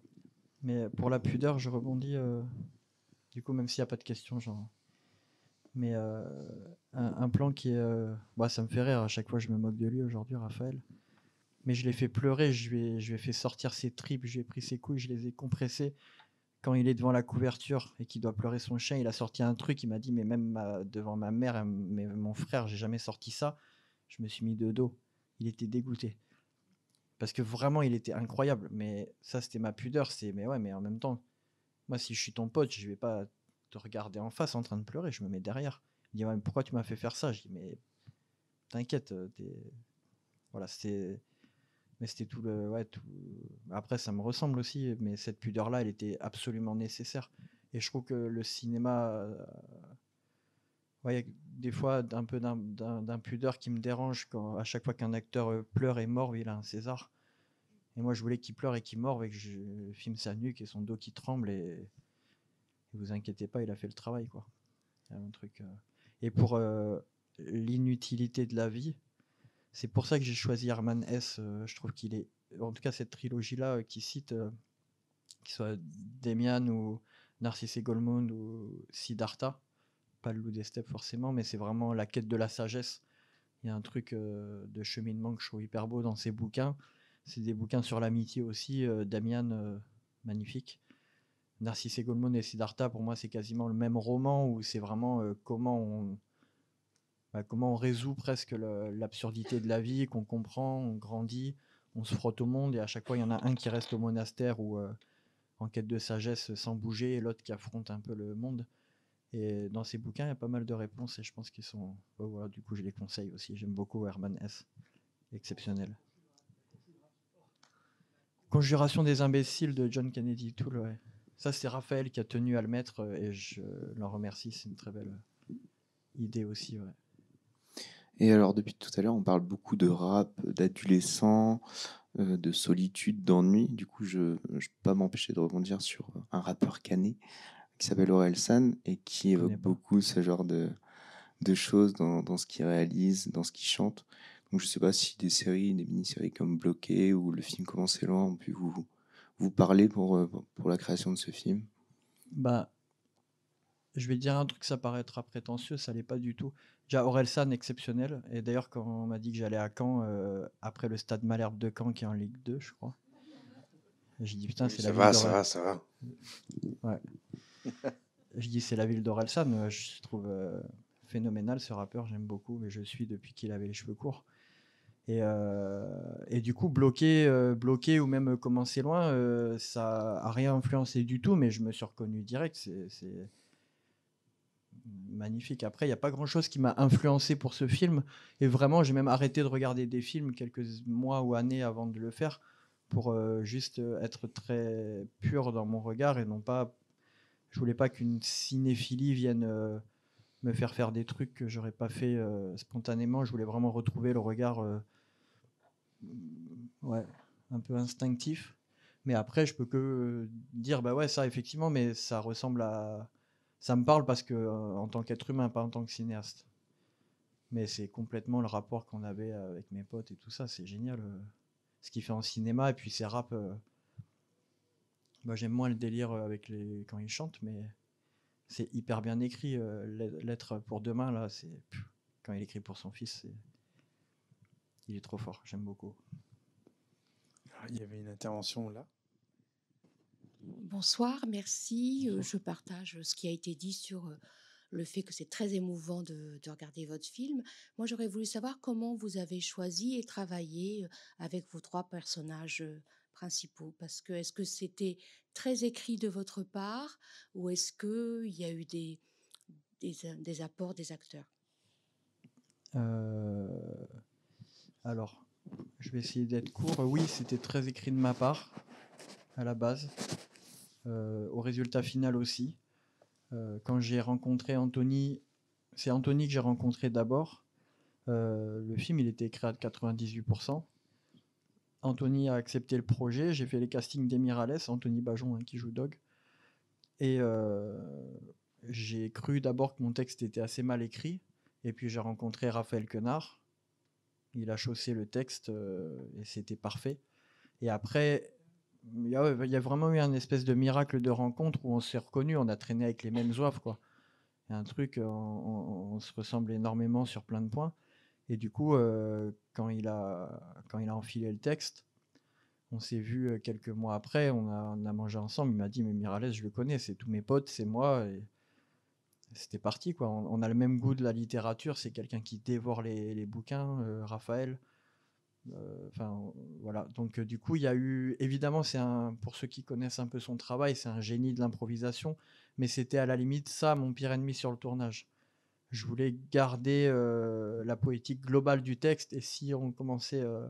Mais pour la pudeur, je rebondis. euh, Du coup, même s'il n'y a pas de question, genre. Mais euh, un, un plan qui est... euh, bah, ça me fait rire, à chaque fois je me moque de lui aujourd'hui, Raphaël. Mais je l'ai fait pleurer, je lui ai, je lui ai fait sortir ses tripes, je lui ai pris ses couilles, je les ai compressées. Quand il est devant la couverture et qu'il doit pleurer son chien, il a sorti un truc, il m'a dit, mais même ma- devant ma mère et mais mon frère, j'ai jamais sorti ça. Je me suis mis de dos. Il était dégoûté. Parce que vraiment, il était incroyable. Mais ça, c'était ma pudeur. C'est, mais ouais, mais en même temps, moi, si je suis ton pote, je vais pas te regarder en face en train de pleurer, je me mets derrière. Il dit, ouais, mais pourquoi tu m'as fait faire ça? Je dis, mais t'inquiète, euh, t'es... Voilà, c'était... Mais c'était tout le... Ouais, tout... Après, ça me ressemble aussi, mais cette pudeur-là, elle était absolument nécessaire. Et je trouve que le cinéma... euh, ouais, il y a des fois un peu d'im- d'im- d'impudeur qui me dérange quand, à chaque fois qu'un acteur euh, pleure et mord, il a un César. Et moi, je voulais qu'il pleure et qu'il mord et que je filme sa nuque et son dos qui tremble. Et, et vous inquiétez pas, il a fait le travail, quoi. Il y a un truc, euh. Et pour euh, l'inutilité de la vie, c'est pour ça que j'ai choisi Herman Hesse. euh, je trouve qu'il est, en tout cas, cette trilogie-là euh, qui cite, euh, qu'il soit Demian ou Narcisse et Goldmund ou Siddhartha, pas le loup des steppes forcément, mais c'est vraiment la quête de la sagesse. Il y a un truc euh, de cheminement que je trouve hyper beau dans ces bouquins. C'est des bouquins sur l'amitié aussi. euh, Damian, euh, magnifique. Narcisse et Goldmund et Siddhartha, pour moi, c'est quasiment le même roman où c'est vraiment euh, comment on bah, comment on résout presque le- l'absurdité de la vie, qu'on comprend, on grandit, on se frotte au monde et à chaque fois il y en a un qui reste au monastère ou euh, en quête de sagesse sans bouger et l'autre qui affronte un peu le monde. Et dans ces bouquins, il y a pas mal de réponses et je pense qu'ils sont... Oh, voilà, du coup, je les conseille aussi. J'aime beaucoup Herman Hesse. Exceptionnel. Conjuration des imbéciles de John Kennedy Toole, ouais. Ça, c'est Raphaël qui a tenu à le mettre euh, et je l'en remercie. C'est une très belle euh, idée aussi, ouais. Et alors, depuis tout à l'heure, on parle beaucoup de rap, d'adolescents, euh, de solitude, d'ennui. Du coup, je ne peux pas m'empêcher de rebondir sur un rappeur canet qui s'appelle Orelsan et qui évoque beaucoup ce genre de, de choses dans, dans ce qu'il réalise, dans ce qu'il chante. Donc, je ne sais pas si des séries, des mini-séries comme Bloqué ou le film Comment c'est loin ont pu vous, vous parler pour, pour la création de ce film. Bah, je vais dire un truc, ça paraîtra prétentieux, ça l'est pas du tout. Déjà, Orelsan, exceptionnel. Et d'ailleurs, quand on m'a dit que j'allais à Caen, euh, après le Stade Malherbe de Caen, qui est en Ligue deux, je crois, j'ai dit, putain, Oui, c'est ça la va, ville ça d'Orelsan. va, ça va. Ouais. Je dis, c'est la ville d'Orelsan. euh, Je trouve euh, phénoménal ce rappeur, j'aime beaucoup, mais je le suis depuis qu'il avait les cheveux courts. Et, euh, et du coup, bloqué, euh, bloqué ou même euh, comment c'est loin, euh, ça a rien influencé du tout, mais je me suis reconnu direct. C'est, c'est magnifique. Après, il n'y a pas grand-chose qui m'a influencé pour ce film. Et vraiment, j'ai même arrêté de regarder des films quelques mois ou années avant de le faire pour euh, juste euh, être très pur dans mon regard et non pas. Je voulais pas qu'une cinéphilie vienne euh, me faire faire des trucs que j'aurais pas fait euh, spontanément. Je voulais vraiment retrouver le regard. Euh, ouais, un peu instinctif. Mais après, je peux que euh, dire, bah ouais, ça, effectivement, mais ça ressemble à. Ça me parle parce que, euh, en tant qu'être humain, pas en tant que cinéaste. Mais c'est complètement le rapport qu'on avait avec mes potes et tout ça, c'est génial. euh, ce qu'il fait en cinéma, et puis ses rap. euh, Moi, j'aime moins le délire euh, avec les quand il chante, mais c'est hyper bien écrit. euh, L'être Lettre pour demain, là, c'est. pff, Quand il écrit pour son fils, c'est. Il est trop fort, j'aime beaucoup. Ah, il y avait une intervention là. Bonsoir, merci. Euh, Je partage ce qui a été dit sur euh, le fait que c'est très émouvant de, de regarder votre film. Moi, j'aurais voulu savoir comment vous avez choisi et travaillé euh, avec vos trois personnages euh, principaux. Parce que est-ce que c'était très écrit de votre part ou est-ce qu'il y a eu des, des, des apports des acteurs? Euh, Alors, je vais essayer d'être court. Oui, c'était très écrit de ma part, à la base. Euh, au résultat final aussi. Euh, quand j'ai rencontré Anthony, c'est Anthony que j'ai rencontré d'abord. Euh, le film, il était écrit à quatre-vingt-dix-huit pour cent. Anthony a accepté le projet. J'ai fait les castings d'Emirales, Anthony Bajon, hein, qui joue Dog. Et euh, j'ai cru d'abord que mon texte était assez mal écrit. Et puis j'ai rencontré Raphaël Quenard. Il a chaussé le texte euh, et c'était parfait. Et après, il y, a, il y a vraiment eu un espèce de miracle de rencontre où on s'est reconnus, on a traîné avec les mêmes zouaves, quoi. Il y a un truc, on, on- on se ressemble énormément sur plein de points. Et du coup, euh, quand il a, quand il a enfilé le texte, on s'est vu euh, quelques mois après, on a, on a mangé ensemble. Il m'a dit, mais Miralles, je le connais, c'est tous mes potes, c'est moi. Et c'était parti, quoi. On, on a le même goût de la littérature. C'est quelqu'un qui dévore les, les bouquins, euh, Raphaël. Euh, Enfin, voilà. Donc, euh, du coup, il y a eu, évidemment, c'est un, pour ceux qui connaissent un peu son travail, c'est un génie de l'improvisation. Mais c'était à la limite ça, mon pire ennemi sur le tournage. Je voulais garder euh, la poétique globale du texte. Et si on commençait, euh,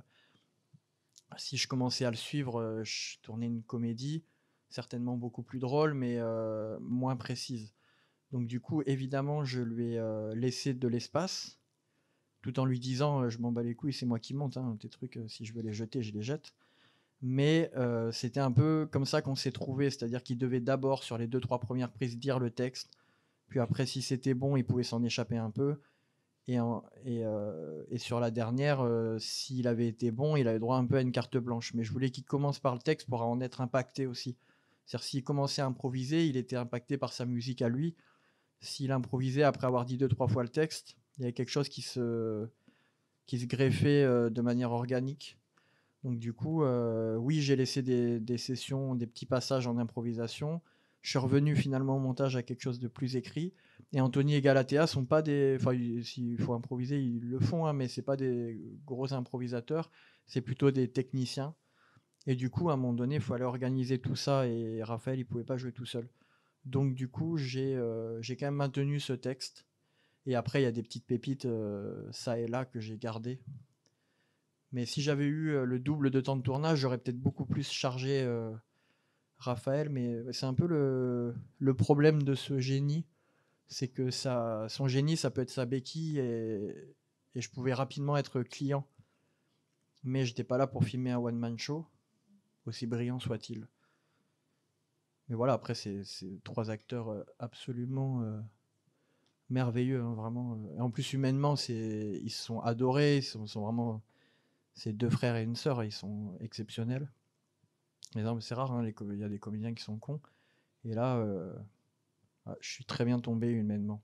si je commençais à le suivre, euh, je tournais une comédie, certainement beaucoup plus drôle, mais euh, moins précise. Donc du coup, évidemment, je lui ai euh, laissé de l'espace, tout en lui disant, euh, je m'en bats les couilles, c'est moi qui monte, hein, tes trucs, euh, si je veux les jeter, je les jette. Mais euh, c'était un peu comme ça qu'on s'est trouvé, c'est-à-dire qu'il devait d'abord, sur les deux, trois premières prises, dire le texte, puis après, si c'était bon, il pouvait s'en échapper un peu. Et, en- et, euh, et sur la dernière, euh, s'il avait été bon, il avait droit un peu à une carte blanche. Mais je voulais qu'il commence par le texte pour en être impacté aussi. C'est-à-dire s'il commençait à improviser, il était impacté par sa musique à lui. S'il improvisait après avoir dit deux, trois fois le texte, il y avait quelque chose qui se, qui se greffait euh, de manière organique. Donc du coup, euh, oui, j'ai laissé des, des sessions, des petits passages en improvisation. Je suis revenu finalement au montage à quelque chose de plus écrit. Et Anthony et Galatea sont pas des, enfin, il- s'il faut improviser, ils le font, hein, mais c'est pas des gros improvisateurs. C'est plutôt des techniciens. Et du coup, à un moment donné, il fallait organiser tout ça. Et Raphaël, il pouvait pas jouer tout seul. Donc du coup, j'ai euh, j'ai quand même maintenu ce texte. Et après, il y a des petites pépites euh, ça et là que j'ai gardées. Mais si j'avais eu euh, le double de temps de tournage, j'aurais peut-être beaucoup plus chargé euh, Raphaël. Mais c'est un peu le, le problème de ce génie. C'est que ça, son génie, ça peut être sa béquille. Et, et je pouvais rapidement être client. Mais j'étais pas là pour filmer un one-man show, aussi brillant soit-il. Mais voilà, après, c'est c'est trois acteurs euh, absolument euh, merveilleux, hein, vraiment. euh. Et en plus, humainement, c'est ils se sont adorés. Ils sont, sont vraiment. C'est deux frères et une sœur. Ils sont exceptionnels. Mais non, mais c'est rare, hein, les com- il y a des comédiens qui sont cons. Et là, euh, ah, je suis très bien tombé humainement.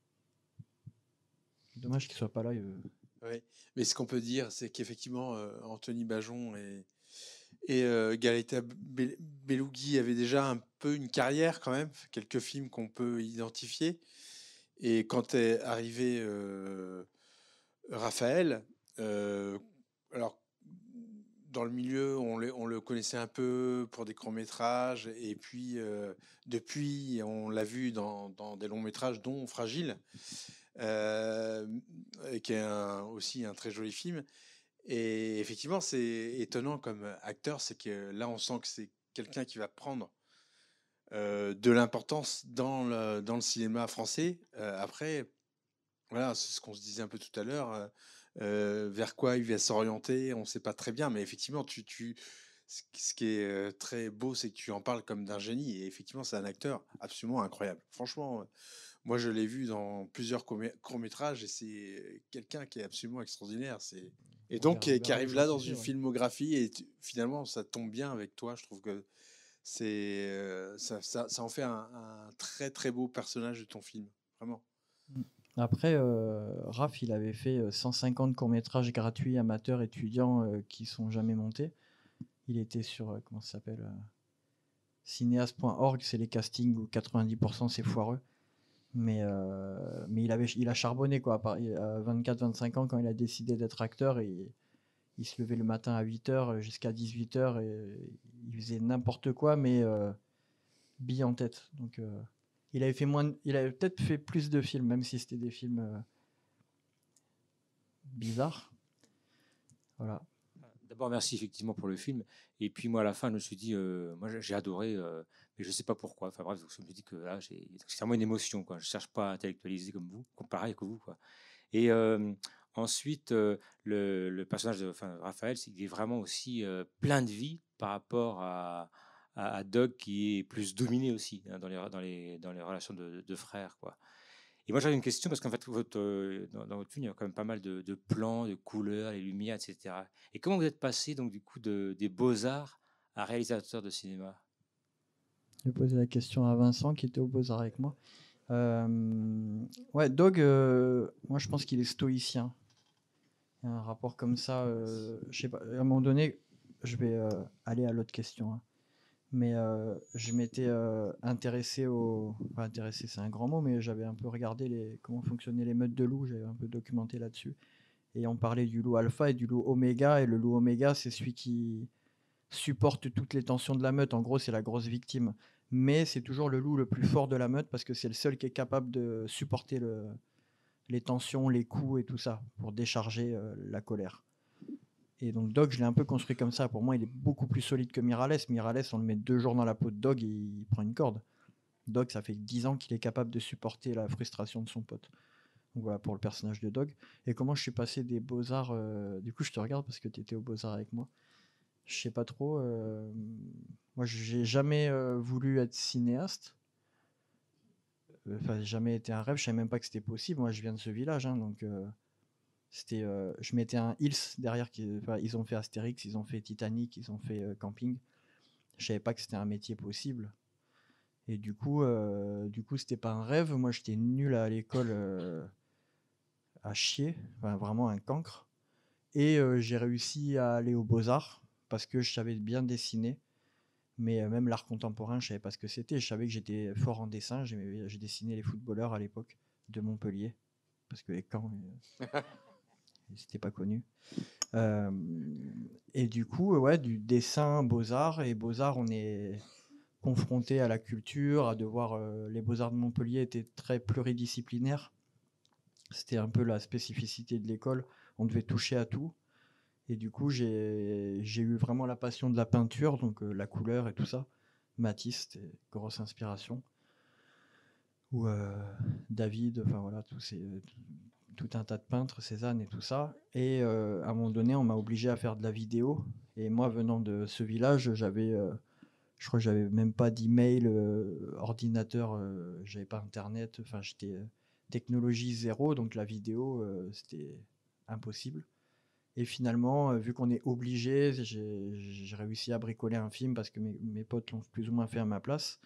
Dommage qu'il soit pas là. euh. Oui, mais ce qu'on peut dire, c'est qu'effectivement, euh, Anthony Bajon et, et euh, Galeta Be- Belugi avaient déjà un peu une carrière quand même, quelques films qu'on peut identifier. Et quand est arrivé euh, Raphaël, euh, alors dans le milieu, on le, on le connaissait un peu pour des courts-métrages, et puis euh, depuis, on l'a vu dans, dans des longs-métrages, dont Fragile, euh, qui est un- aussi un très joli film. Et effectivement, c'est étonnant comme acteur, c'est que là, on sent que c'est quelqu'un qui va prendre euh, de l'importance dans le, dans le cinéma français. Euh, après, voilà, c'est ce qu'on se disait un peu tout à l'heure. euh, euh, vers quoi il va s'orienter, on ne sait pas très bien. Mais effectivement, tu, tu, ce qui ce qui est euh, très beau, c'est que tu en parles comme d'un génie. Et effectivement, c'est un acteur absolument incroyable. Franchement, euh, moi, je l'ai vu dans plusieurs courts- courts-métrages et c'est quelqu'un qui est absolument extraordinaire. C'est... Et On donc, verra, on qui qui verra les arrive jours là qui dans une suivent, ouais. filmographie et tu- finalement, ça tombe bien avec toi. Je trouve que c'est, euh, ça, ça, ça en fait un, un très, très beau personnage de ton film. Vraiment. Mm. Après, euh, Raph, il avait fait euh, cent cinquante courts-métrages gratuits, amateurs, étudiants, euh, qui sont jamais montés. Il était sur, euh, comment ça s'appelle euh, cinéaste point org, c'est les castings où quatre-vingt-dix pour cent c'est foireux. Mais, euh, mais il, avait, il a charbonné, quoi. À part- à vingt-quatre vingt-cinq ans, quand il a décidé d'être acteur, il, il se levait le matin à huit heures jusqu'à dix-huit heures et il faisait n'importe quoi, mais euh, bille en tête. Donc, euh, il avait fait moins, de- il avait peut-être fait plus de films, même si c'était des films euh, bizarres. Voilà. D'abord, merci effectivement pour le film. Et puis moi, à la fin, je me suis dit, euh, moi j'ai j'ai adoré, euh, mais je sais pas pourquoi. Enfin bref, donc, je me dis que là, j'ai- c'est vraiment une émotion, quoi. Je cherche pas à intellectualiser comme vous, comme pareil que vous, quoi. Et euh, ensuite, euh, le, le personnage de enfin, Raphaël, c'est qu'il est vraiment aussi euh, plein de vie par rapport à, à, à Doug, qui est plus dominé aussi, hein, dans les, dans les, dans les relations de, de frères, quoi. Et moi, j'avais une question parce qu'en fait, votre, euh, dans, dans votre film, il y a quand même pas mal de, de plans, de couleurs, les lumières, et cetera. Et comment vous êtes passé donc du coup de, des beaux-arts à réalisateur de cinéma? Je vais poser la question à Vincent qui était au Beaux-Arts avec moi. Euh, ouais, Dog, euh, moi je pense qu'il est stoïcien. Il y a un rapport comme ça. Euh, je sais pas, à un moment donné, je vais euh, aller à l'autre question. Hein. Mais euh, je m'étais euh, intéressé au. Enfin, intéressé, c'est un grand mot, mais j'avais un peu regardé les... comment fonctionnaient les meutes de loups. J'avais un peu documenté là-dessus. Et on parlait du loup alpha et du loup oméga. Et le loup oméga, c'est celui qui supporte toutes les tensions de la meute. En gros, c'est la grosse victime. Mais c'est toujours le loup le plus fort de la meute parce que c'est le seul qui est capable de supporter le, les tensions, les coups et tout ça pour décharger euh, la colère. Et donc Dog, je l'ai un peu construit comme ça. Pour moi, il est beaucoup plus solide que Miralles. Miralles, on le met deux jours dans la peau de Dog, il, il prend une corde. Dog, ça fait dix ans qu'il est capable de supporter la frustration de son pote. Donc voilà pour le personnage de Dog. Et comment je suis passé des Beaux-Arts euh, du coup, je te regarde parce que tu étais aux Beaux-Arts avec moi. Je sais pas trop. Euh, moi, j'ai jamais euh, voulu être cinéaste. Enfin, j'ai jamais été un rêve. Je savais même pas que c'était possible. Moi, je viens de ce village, hein, donc euh, c'était. Euh, je mettais un Hills derrière. Qui, enfin, ils ont fait Astérix, ils ont fait Titanic, ils ont fait euh, Camping. Je savais pas que c'était un métier possible. Et du coup, euh, du coup, c'était pas un rêve. Moi, j'étais nul à l'école, euh, à chier, enfin, vraiment un cancre. Et euh, j'ai réussi à aller aux Beaux-Arts parce que je savais bien dessiner. Mais euh, même l'art contemporain, je savais pas ce que c'était. Je savais que j'étais fort en dessin. J'ai, j'ai dessiné les footballeurs à l'époque de Montpellier. Parce que les camps, euh, c'était pas connu. Euh, et du coup, ouais, du dessin, beaux-arts. Et beaux-arts, on est confronté à la culture, à devoir. Euh, les beaux-arts de Montpellier étaient très pluridisciplinaires. C'était un peu la spécificité de l'école. On devait toucher à tout. Et du coup, j'ai, j'ai eu vraiment la passion de la peinture, donc euh, la couleur et tout ça. Matisse, c'était grosse inspiration. Ou euh, David, enfin voilà, tous ces, tout un tas de peintres, Cézanne et tout ça. Et euh, à un moment donné, on m'a obligé à faire de la vidéo. Et moi, venant de ce village, j'avais, euh, je crois que j'avais même pas d'email, euh, ordinateur, euh, j'avais pas internet. Enfin, j'étais euh, technologie zéro, donc la vidéo, euh, c'était impossible. Et finalement, euh, vu qu'on est obligé, j'ai, j'ai réussi à bricoler un film parce que mes, mes potes l'ont plus ou moins fait à ma place.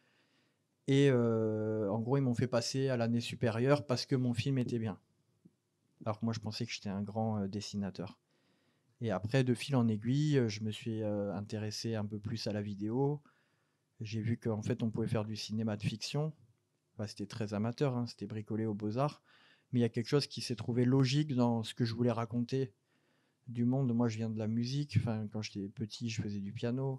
Et euh, en gros, ils m'ont fait passer à l'année supérieure parce que mon film était bien. Alors que moi, je pensais que j'étais un grand euh, dessinateur. Et après, de fil en aiguille, euh, je me suis euh, intéressé un peu plus à la vidéo. J'ai vu qu'en fait, on pouvait faire du cinéma de fiction. Enfin, c'était très amateur, hein, c'était bricolé aux Beaux-Arts. Mais il y a quelque chose qui s'est trouvé logique dans ce que je voulais raconter du monde. Moi, je viens de la musique. Enfin, quand j'étais petit, je faisais du piano.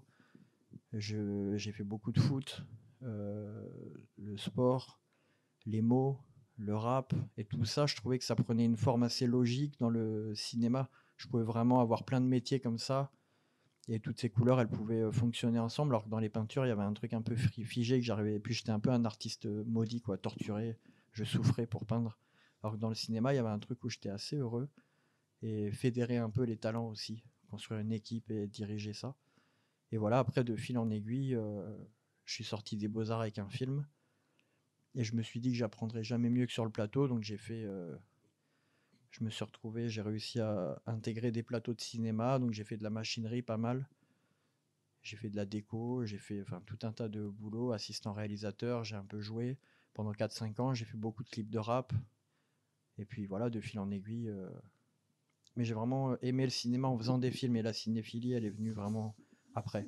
Je, j'ai fait beaucoup de foot, euh, le sport, les mots, le rap et tout ça. Je trouvais que ça prenait une forme assez logique dans le cinéma. Je pouvais vraiment avoir plein de métiers comme ça. Et toutes ces couleurs, elles pouvaient fonctionner ensemble. Alors que dans les peintures, il y avait un truc un peu figé que j'arrivais. Et puis j'étais un peu un artiste maudit, quoi, torturé. Je souffrais pour peindre. Alors que dans le cinéma, il y avait un truc où j'étais assez heureux. Et fédérer un peu les talents aussi, construire une équipe et diriger ça. Et voilà, après, de fil en aiguille, euh, je suis sorti des Beaux-Arts avec un film. Et je me suis dit que j'apprendrais jamais mieux que sur le plateau. Donc j'ai fait. Euh, je me suis retrouvé, j'ai réussi à intégrer des plateaux de cinéma. Donc j'ai fait de la machinerie pas mal. J'ai fait de la déco, j'ai fait enfin, tout un tas de boulot, assistant réalisateur, j'ai un peu joué. Pendant quatre cinq ans, j'ai fait beaucoup de clips de rap. Et puis voilà, de fil en aiguille. Euh, Mais j'ai vraiment aimé le cinéma en faisant des films et la cinéphilie, elle est venue vraiment après.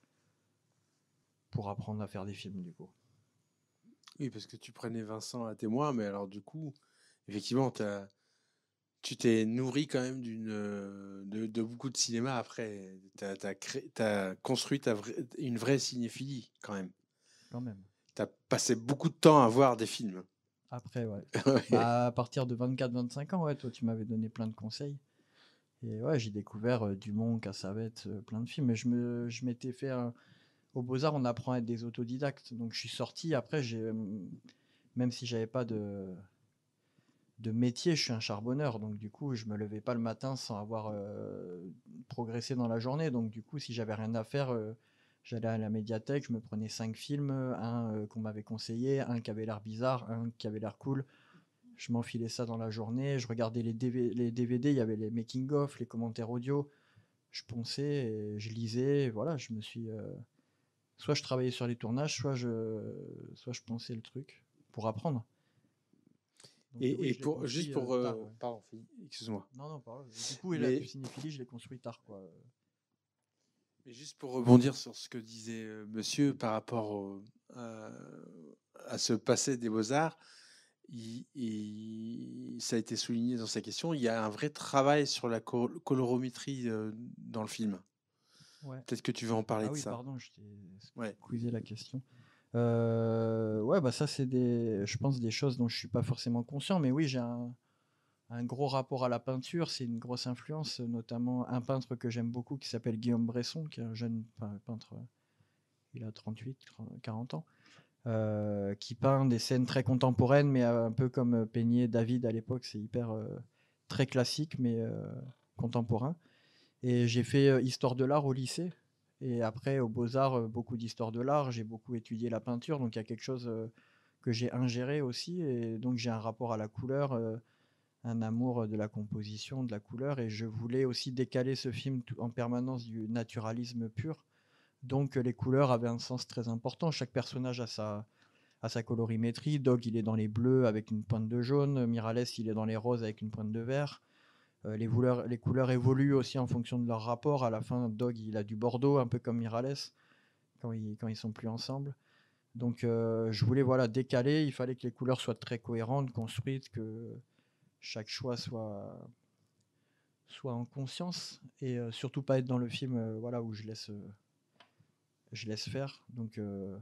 Pour apprendre à faire des films, du coup. Oui, parce que tu prenais Vincent à témoin, mais alors du coup, effectivement, t'as, tu t'es nourri quand même d'une, de, de beaucoup de cinéma après. Tu as construit ta vraie, une vraie cinéphilie quand même. Quand même. Tu as passé beaucoup de temps à voir des films. Après, ouais. ouais. Bah, à partir de vingt-quatre vingt-cinq ans, ouais, toi, tu m'avais donné plein de conseils. Et ouais, j'ai découvert euh, Dumont, Cassavetes, euh, plein de films. Mais je, me, je m'étais fait... Un... Au Beaux-Arts, on apprend à être des autodidactes. Donc, je suis sorti. Après, j'ai... même si j'avais pas de... de métier, je suis un charbonneur. Donc, du coup, je me levais pas le matin sans avoir euh, progressé dans la journée. Donc, du coup, si j'avais rien à faire... Euh... J'allais à la médiathèque, je me prenais cinq films, un euh, qu'on m'avait conseillé, un qui avait l'air bizarre, un qui avait l'air cool. Je m'enfilais ça dans la journée, je regardais les, D V, les D V D, il y avait les making-of, les commentaires audio. Je ponçais, et je lisais, et voilà, je me suis... Euh... Soit je travaillais sur les tournages, soit je, soit je ponçais le truc. pour apprendre. Donc, Et, oui, et je l'ai pour, construit, juste pour... euh, euh, tard, ouais. Pardon, Philippe, excuse-moi. Non, non, pardon. Du coup, la Mais, cinéphilie, je l'ai construit tard, quoi. mais juste pour rebondir sur ce que disait euh, monsieur par rapport au- à, à ce passé des beaux-arts, il, il- ça a été souligné dans sa question, il y a un vrai travail sur la col- colorométrie euh, dans le film. Ouais. Peut-être que tu veux en parler Ah de oui, ça. pardon, je t'ai Ouais. squeezé la question. Euh, ouais, bah ça, c'est des, je pense, des choses dont je suis pas forcément conscient, mais oui, j'ai un, un gros rapport à la peinture, c'est une grosse influence, notamment un peintre que j'aime beaucoup qui s'appelle Guillaume Bresson, qui est un jeune pe- peintre, il a trente-huit, quarante ans, euh, qui peint des scènes très contemporaines, mais euh, un peu comme euh, peignait David à l'époque, c'est hyper euh, très classique, mais euh, contemporain. Et j'ai fait euh, histoire de l'art au lycée. Et après, aux Beaux-Arts, euh, beaucoup d'histoire de l'art. J'ai beaucoup étudié la peinture. Donc, il y a quelque chose euh, que j'ai ingéré aussi. Et donc, j'ai un rapport à la couleur, euh, un amour de la composition, de la couleur. Et je voulais aussi décaler ce film tout- en permanence du naturalisme pur. Donc, euh, les couleurs avaient un sens très important. Chaque personnage a sa, a sa colorimétrie. Dog, il est dans les bleus avec une pointe de jaune. Miralles, il est dans les roses avec une pointe de vert. Euh, les, couleurs, les couleurs évoluent aussi en fonction de leur rapport. À la fin, Dog, il a du bordeaux, un peu comme Miralles, quand ils, quand ils sont plus ensemble. Donc, euh, je voulais voilà, décaler. Il fallait que les couleurs soient très cohérentes, construites, que chaque choix soit, soit en conscience. Et euh, surtout pas être dans le film euh, voilà, où je laisse, euh, je laisse faire. Donc, euh,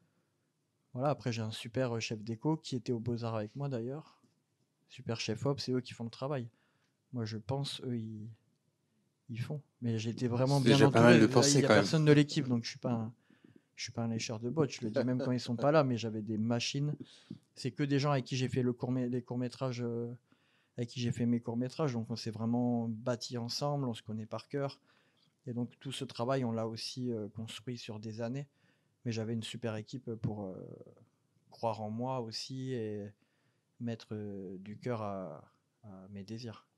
voilà. Après, j'ai un super chef déco qui était au Beaux-Arts avec moi d'ailleurs. Super chef op, c'est eux qui font le travail. Moi, je pense, eux, ils ils font. Mais j'ai été vraiment C'est bien déjà pas entouré. mal de Là, penser il n'y a quand même. personne de l'équipe, donc je suis pas un, je suis pas un lécheur de bottes. Je le dis même quand ils sont pas là, mais j'avais des machines. C'est que des gens avec qui j'ai fait le court les courts métrages, euh, avec qui j'ai fait mes courts métrages. Donc on s'est vraiment bâti ensemble, on se connaît par cœur. Et donc tout ce travail, on l'a aussi euh, construit sur des années. Mais j'avais une super équipe pour euh, croire en moi aussi et mettre euh, du cœur à, à mes désirs.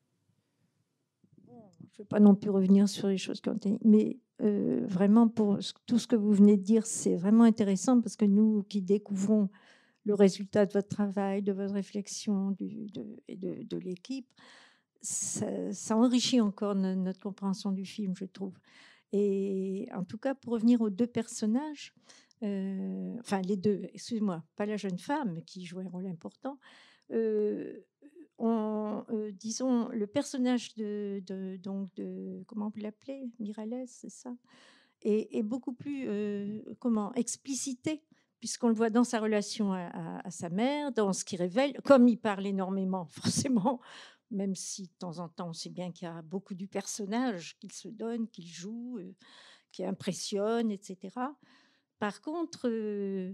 Je ne vais pas non plus revenir sur les choses qui ont été... Mais euh, vraiment, pour ce- tout ce que vous venez de dire, c'est vraiment intéressant parce que nous qui découvrons le résultat de votre travail, de votre réflexion du, de, et de, de l'équipe, ça, ça enrichit encore no- notre compréhension du film, je trouve. Et en tout cas, pour revenir aux deux personnages, euh, enfin les deux, excuse-moi, pas la jeune femme qui jouait un rôle important, euh, on, euh, disons, le personnage de, de, donc de comment vous l'appelez, Miralles, c'est ça, est, est beaucoup plus euh, comment explicité, puisqu'on le voit dans sa relation à, à- à sa mère, dans ce qu'il révèle, comme il parle énormément, forcément, même si de temps en temps on sait bien qu'il y a beaucoup du personnage qu'il se donne, qu'il joue, euh, qui impressionne, et cetera. Par contre, euh,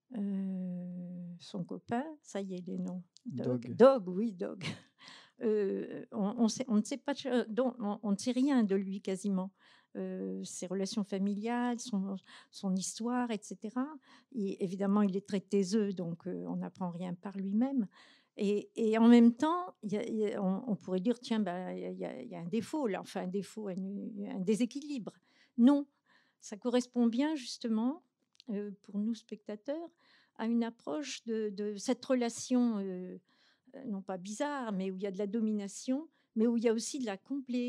euh, son copain, ça y est, les noms. Dog. Dog. Dog, oui, Dog. Euh, on, on sait- on ne sait pas, de- dont- on, on ne sait rien de lui quasiment. Euh, ses relations familiales, son, son histoire, et cetera. Et évidemment, il est très taiseux, donc euh, on n'apprend rien par lui-même. Et, et en même temps, il y a- il y a- on, on pourrait dire, tiens, bah, il y, a- il y a un défaut, là, enfin un défaut, un, un déséquilibre. Non, ça correspond bien justement, euh, pour nous spectateurs, à une approche de, de cette relation, euh, euh, non pas bizarre, mais où il y a de la domination, mais où il y a aussi de la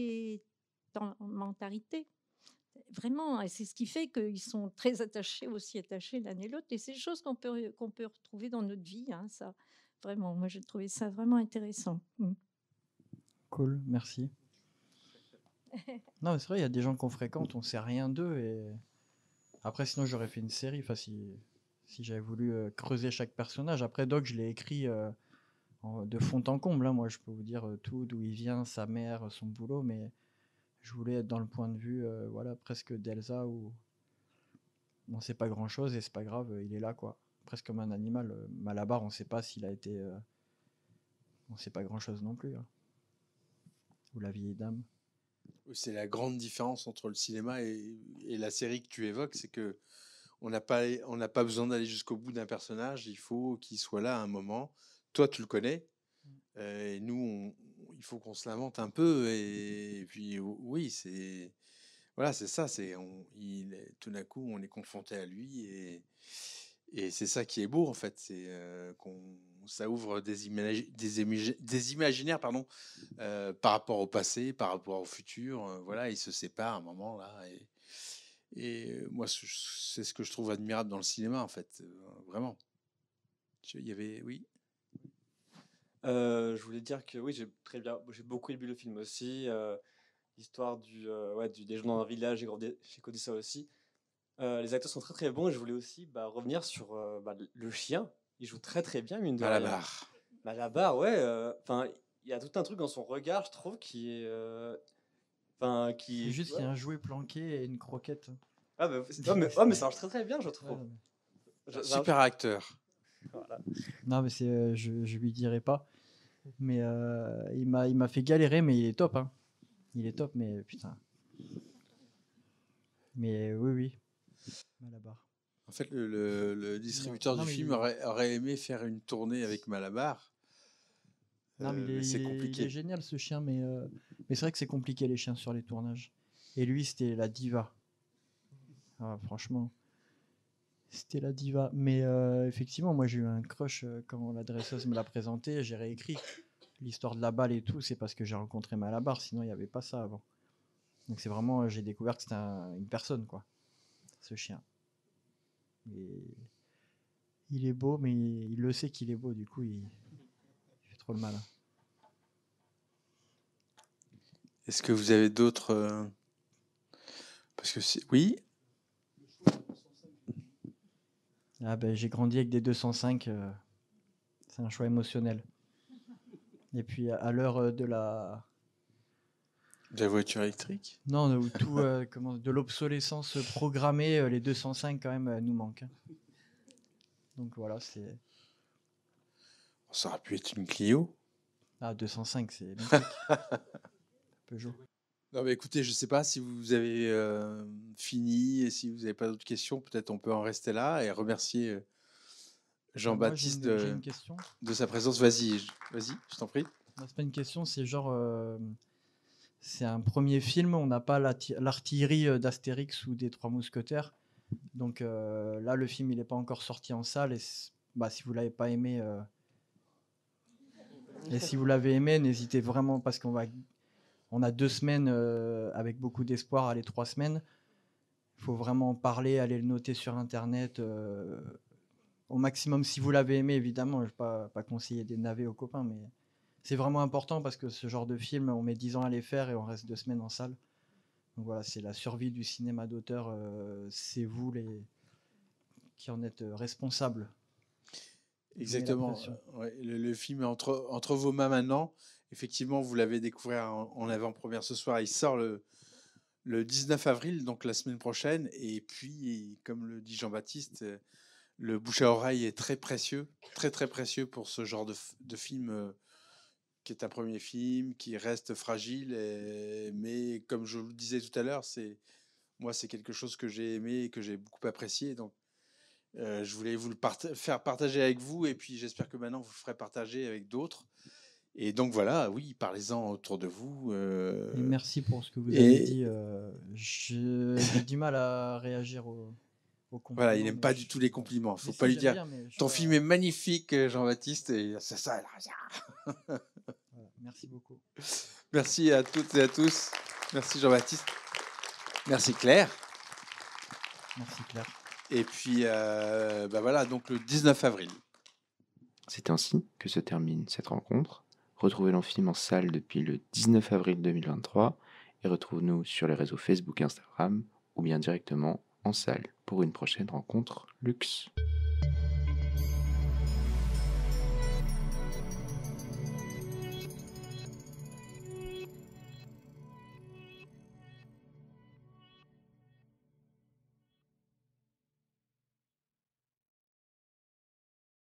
complémentarité. Vraiment, et c'est ce qui fait qu'ils sont très attachés, aussi attachés l'un et l'autre. Et c'est des choses qu'on peut, qu'on peut retrouver dans notre vie, hein, ça. Vraiment, moi j'ai trouvé ça vraiment intéressant. Mm. Cool, merci. Non, mais c'est vrai, il y a des gens qu'on fréquente, on sait rien d'eux. Et après, sinon, j'aurais fait une série. Enfin, si, si j'avais voulu euh, creuser chaque personnage. Après, Doc, je l'ai écrit euh, en- de fond en comble. Hein. Moi, je peux vous dire euh, tout, d'où il vient, sa mère, son boulot. Mais je voulais être dans le point de vue, euh, voilà, presque d'Elsa, où on sait pas grand-chose et c'est pas grave, euh, il est là, quoi. Presque comme un animal. Euh, Malabar, on sait pas s'il a été... euh, on sait pas grand-chose non plus. Hein. Ou la vieille dame. C'est la grande différence entre le cinéma et, et la série que tu évoques, c'est que on n'a pas, on n'a pas besoin d'aller jusqu'au bout d'un personnage, il faut qu'il soit là à un moment. Toi, tu le connais, euh, et nous, on- il faut qu'on se l'invente un peu. Et, et puis, oui, c'est voilà, c'est ça. C'est on, il, est- tout d'un coup, on est confronté à lui et, Et c'est ça qui est beau, en fait. C'est euh, qu'on ça ouvre des, imagi- des, émi- des imaginaires pardon, euh, par rapport au passé, par rapport au futur. euh, voilà, ils se séparent à un moment, là. Et, et euh, moi, c'est c'est ce que je trouve admirable dans le cinéma, en fait. euh, vraiment. Je- Il y avait... Oui. Euh, je voulais dire que oui, j'ai très bien, j'ai beaucoup aimé le film aussi. euh, L'histoire du, euh, ouais, du, des gens dans un village, j'ai grandi- j'ai connu ça aussi. Euh, les acteurs sont très très bons et je voulais aussi bah, revenir sur euh, bah, le chien. Il joue très très bien, mine de rien. Malabar. Malabar, ouais. euh, Enfin, il y a tout un truc dans son regard, je trouve, qui est. euh, Enfin, qui. C'est juste ouais. qu'il y a un jouet planqué et une croquette. Ah, bah, c'est- ouais, mais, ouais, mais ça marche très très bien, je trouve. Ouais, Je- Super acteur. Voilà. Non, mais c'est, euh, je, je lui dirai pas. Mais euh, il m'a, il m'a fait galérer, mais il est top. Hein. Il est top, mais putain. Mais oui, oui. Malabar. En fait, le, le- le distributeur Non, du mais film il- aurait, aurait aimé faire une tournée avec Malabar. Non, mais Euh, il est, mais c'est il est- compliqué. il est génial ce chien, mais, euh, mais c'est vrai que c'est compliqué les chiens sur les tournages. Et lui, c'était la diva. Ah, franchement, c'était la diva. Mais euh, effectivement, moi j'ai eu un crush euh, quand la dresseuse me l'a présenté. J'ai réécrit l'histoire de la balle et tout. C'est parce que j'ai rencontré Malabar, sinon il n'y avait pas ça avant. Donc c'est vraiment, euh, j'ai découvert que c'était un- une personne, quoi, ce chien. Et il est beau, mais il, il le sait qu'il est beau, du coup il, il fait trop le malin. Est-ce que vous avez d'autres... euh, Parce que c'est... Oui. Ah ben, j'ai grandi avec des deux cent cinq, euh, c'est un choix émotionnel. Et puis à, à l'heure euh, de la... De la voiture électrique. Non, où tout, euh, comment, de l'obsolescence programmée, euh, les deux cent cinq quand même euh, nous manquent. hein. Donc voilà, c'est... Ça aurait pu être une Clio. Ah, deux cent cinq, c'est mythique. Peugeot. Non, mais écoutez, je ne sais pas si vous avez euh, fini et si vous n'avez pas d'autres questions, peut-être on peut en rester là et remercier euh, Jean-Baptiste Moi, j'ai une- j'ai de, une question. de sa présence. Vas-y, je- vas-y, je t'en prie. Non, c'est pas une question, c'est genre... euh, c'est un premier film, on n'a pas l'arti- l'artillerie euh, d'Astérix ou des Trois Mousquetaires. Donc euh, là, le film, il n'est pas encore sorti en salle. Et c- bah, si vous l'avez pas aimé... euh, Et si vous l'avez aimé, n'hésitez vraiment, parce qu'on va... On a deux semaines euh, avec beaucoup d'espoir, allez, trois semaines. Il faut vraiment en parler, aller le noter sur Internet. euh, au maximum, si vous l'avez aimé, évidemment. Je ne vais pas, pas conseiller des navets aux copains, mais c'est vraiment important parce que ce genre de film, on met dix ans à les faire et on reste deux semaines en salle. Donc voilà, c'est la survie du cinéma d'auteur. euh, c'est vous les qui en êtes euh, responsables. Vous mettez la Exactement. pression. euh, ouais, le, le film est entre, entre vos mains maintenant. Effectivement, vous l'avez découvert en, en avant-première ce soir. Il sort le, le dix-neuf avril, donc la semaine prochaine. Et puis, comme le dit Jean-Baptiste, euh, le bouche à oreille est très précieux, très très précieux pour ce genre de, f- de film euh, qui est un premier film, qui reste fragile. et- mais comme je vous le disais tout à l'heure, c'est moi c'est quelque chose que j'ai aimé et que j'ai beaucoup apprécié. Donc euh, je voulais vous le parta- faire partager avec vous et puis j'espère que maintenant vous le ferez partager avec d'autres. Et donc voilà, oui, parlez-en autour de vous. euh, Et merci pour ce que vous et- avez dit. euh, je- J'ai du mal à réagir aux, aux compliments. Voilà, il n'aime mais pas je- du tout les compliments. Faut Mais pas si, lui j'aime dire bien, mais je ton suis film pas- est magnifique, euh, Jean-Baptiste. Et c'est ça. là. Voilà, merci beaucoup. Merci à toutes et à tous. Merci Jean-Baptiste. Merci Claire. Merci Claire. Et puis, euh, bah voilà, donc le dix-neuf avril. C'est ainsi que se termine cette rencontre. Retrouvez l'Amphim en salle depuis le dix-neuf avril deux mille vingt-trois et retrouve-nous sur les réseaux Facebook et Instagram ou bien directement en salle pour une prochaine rencontre luxe.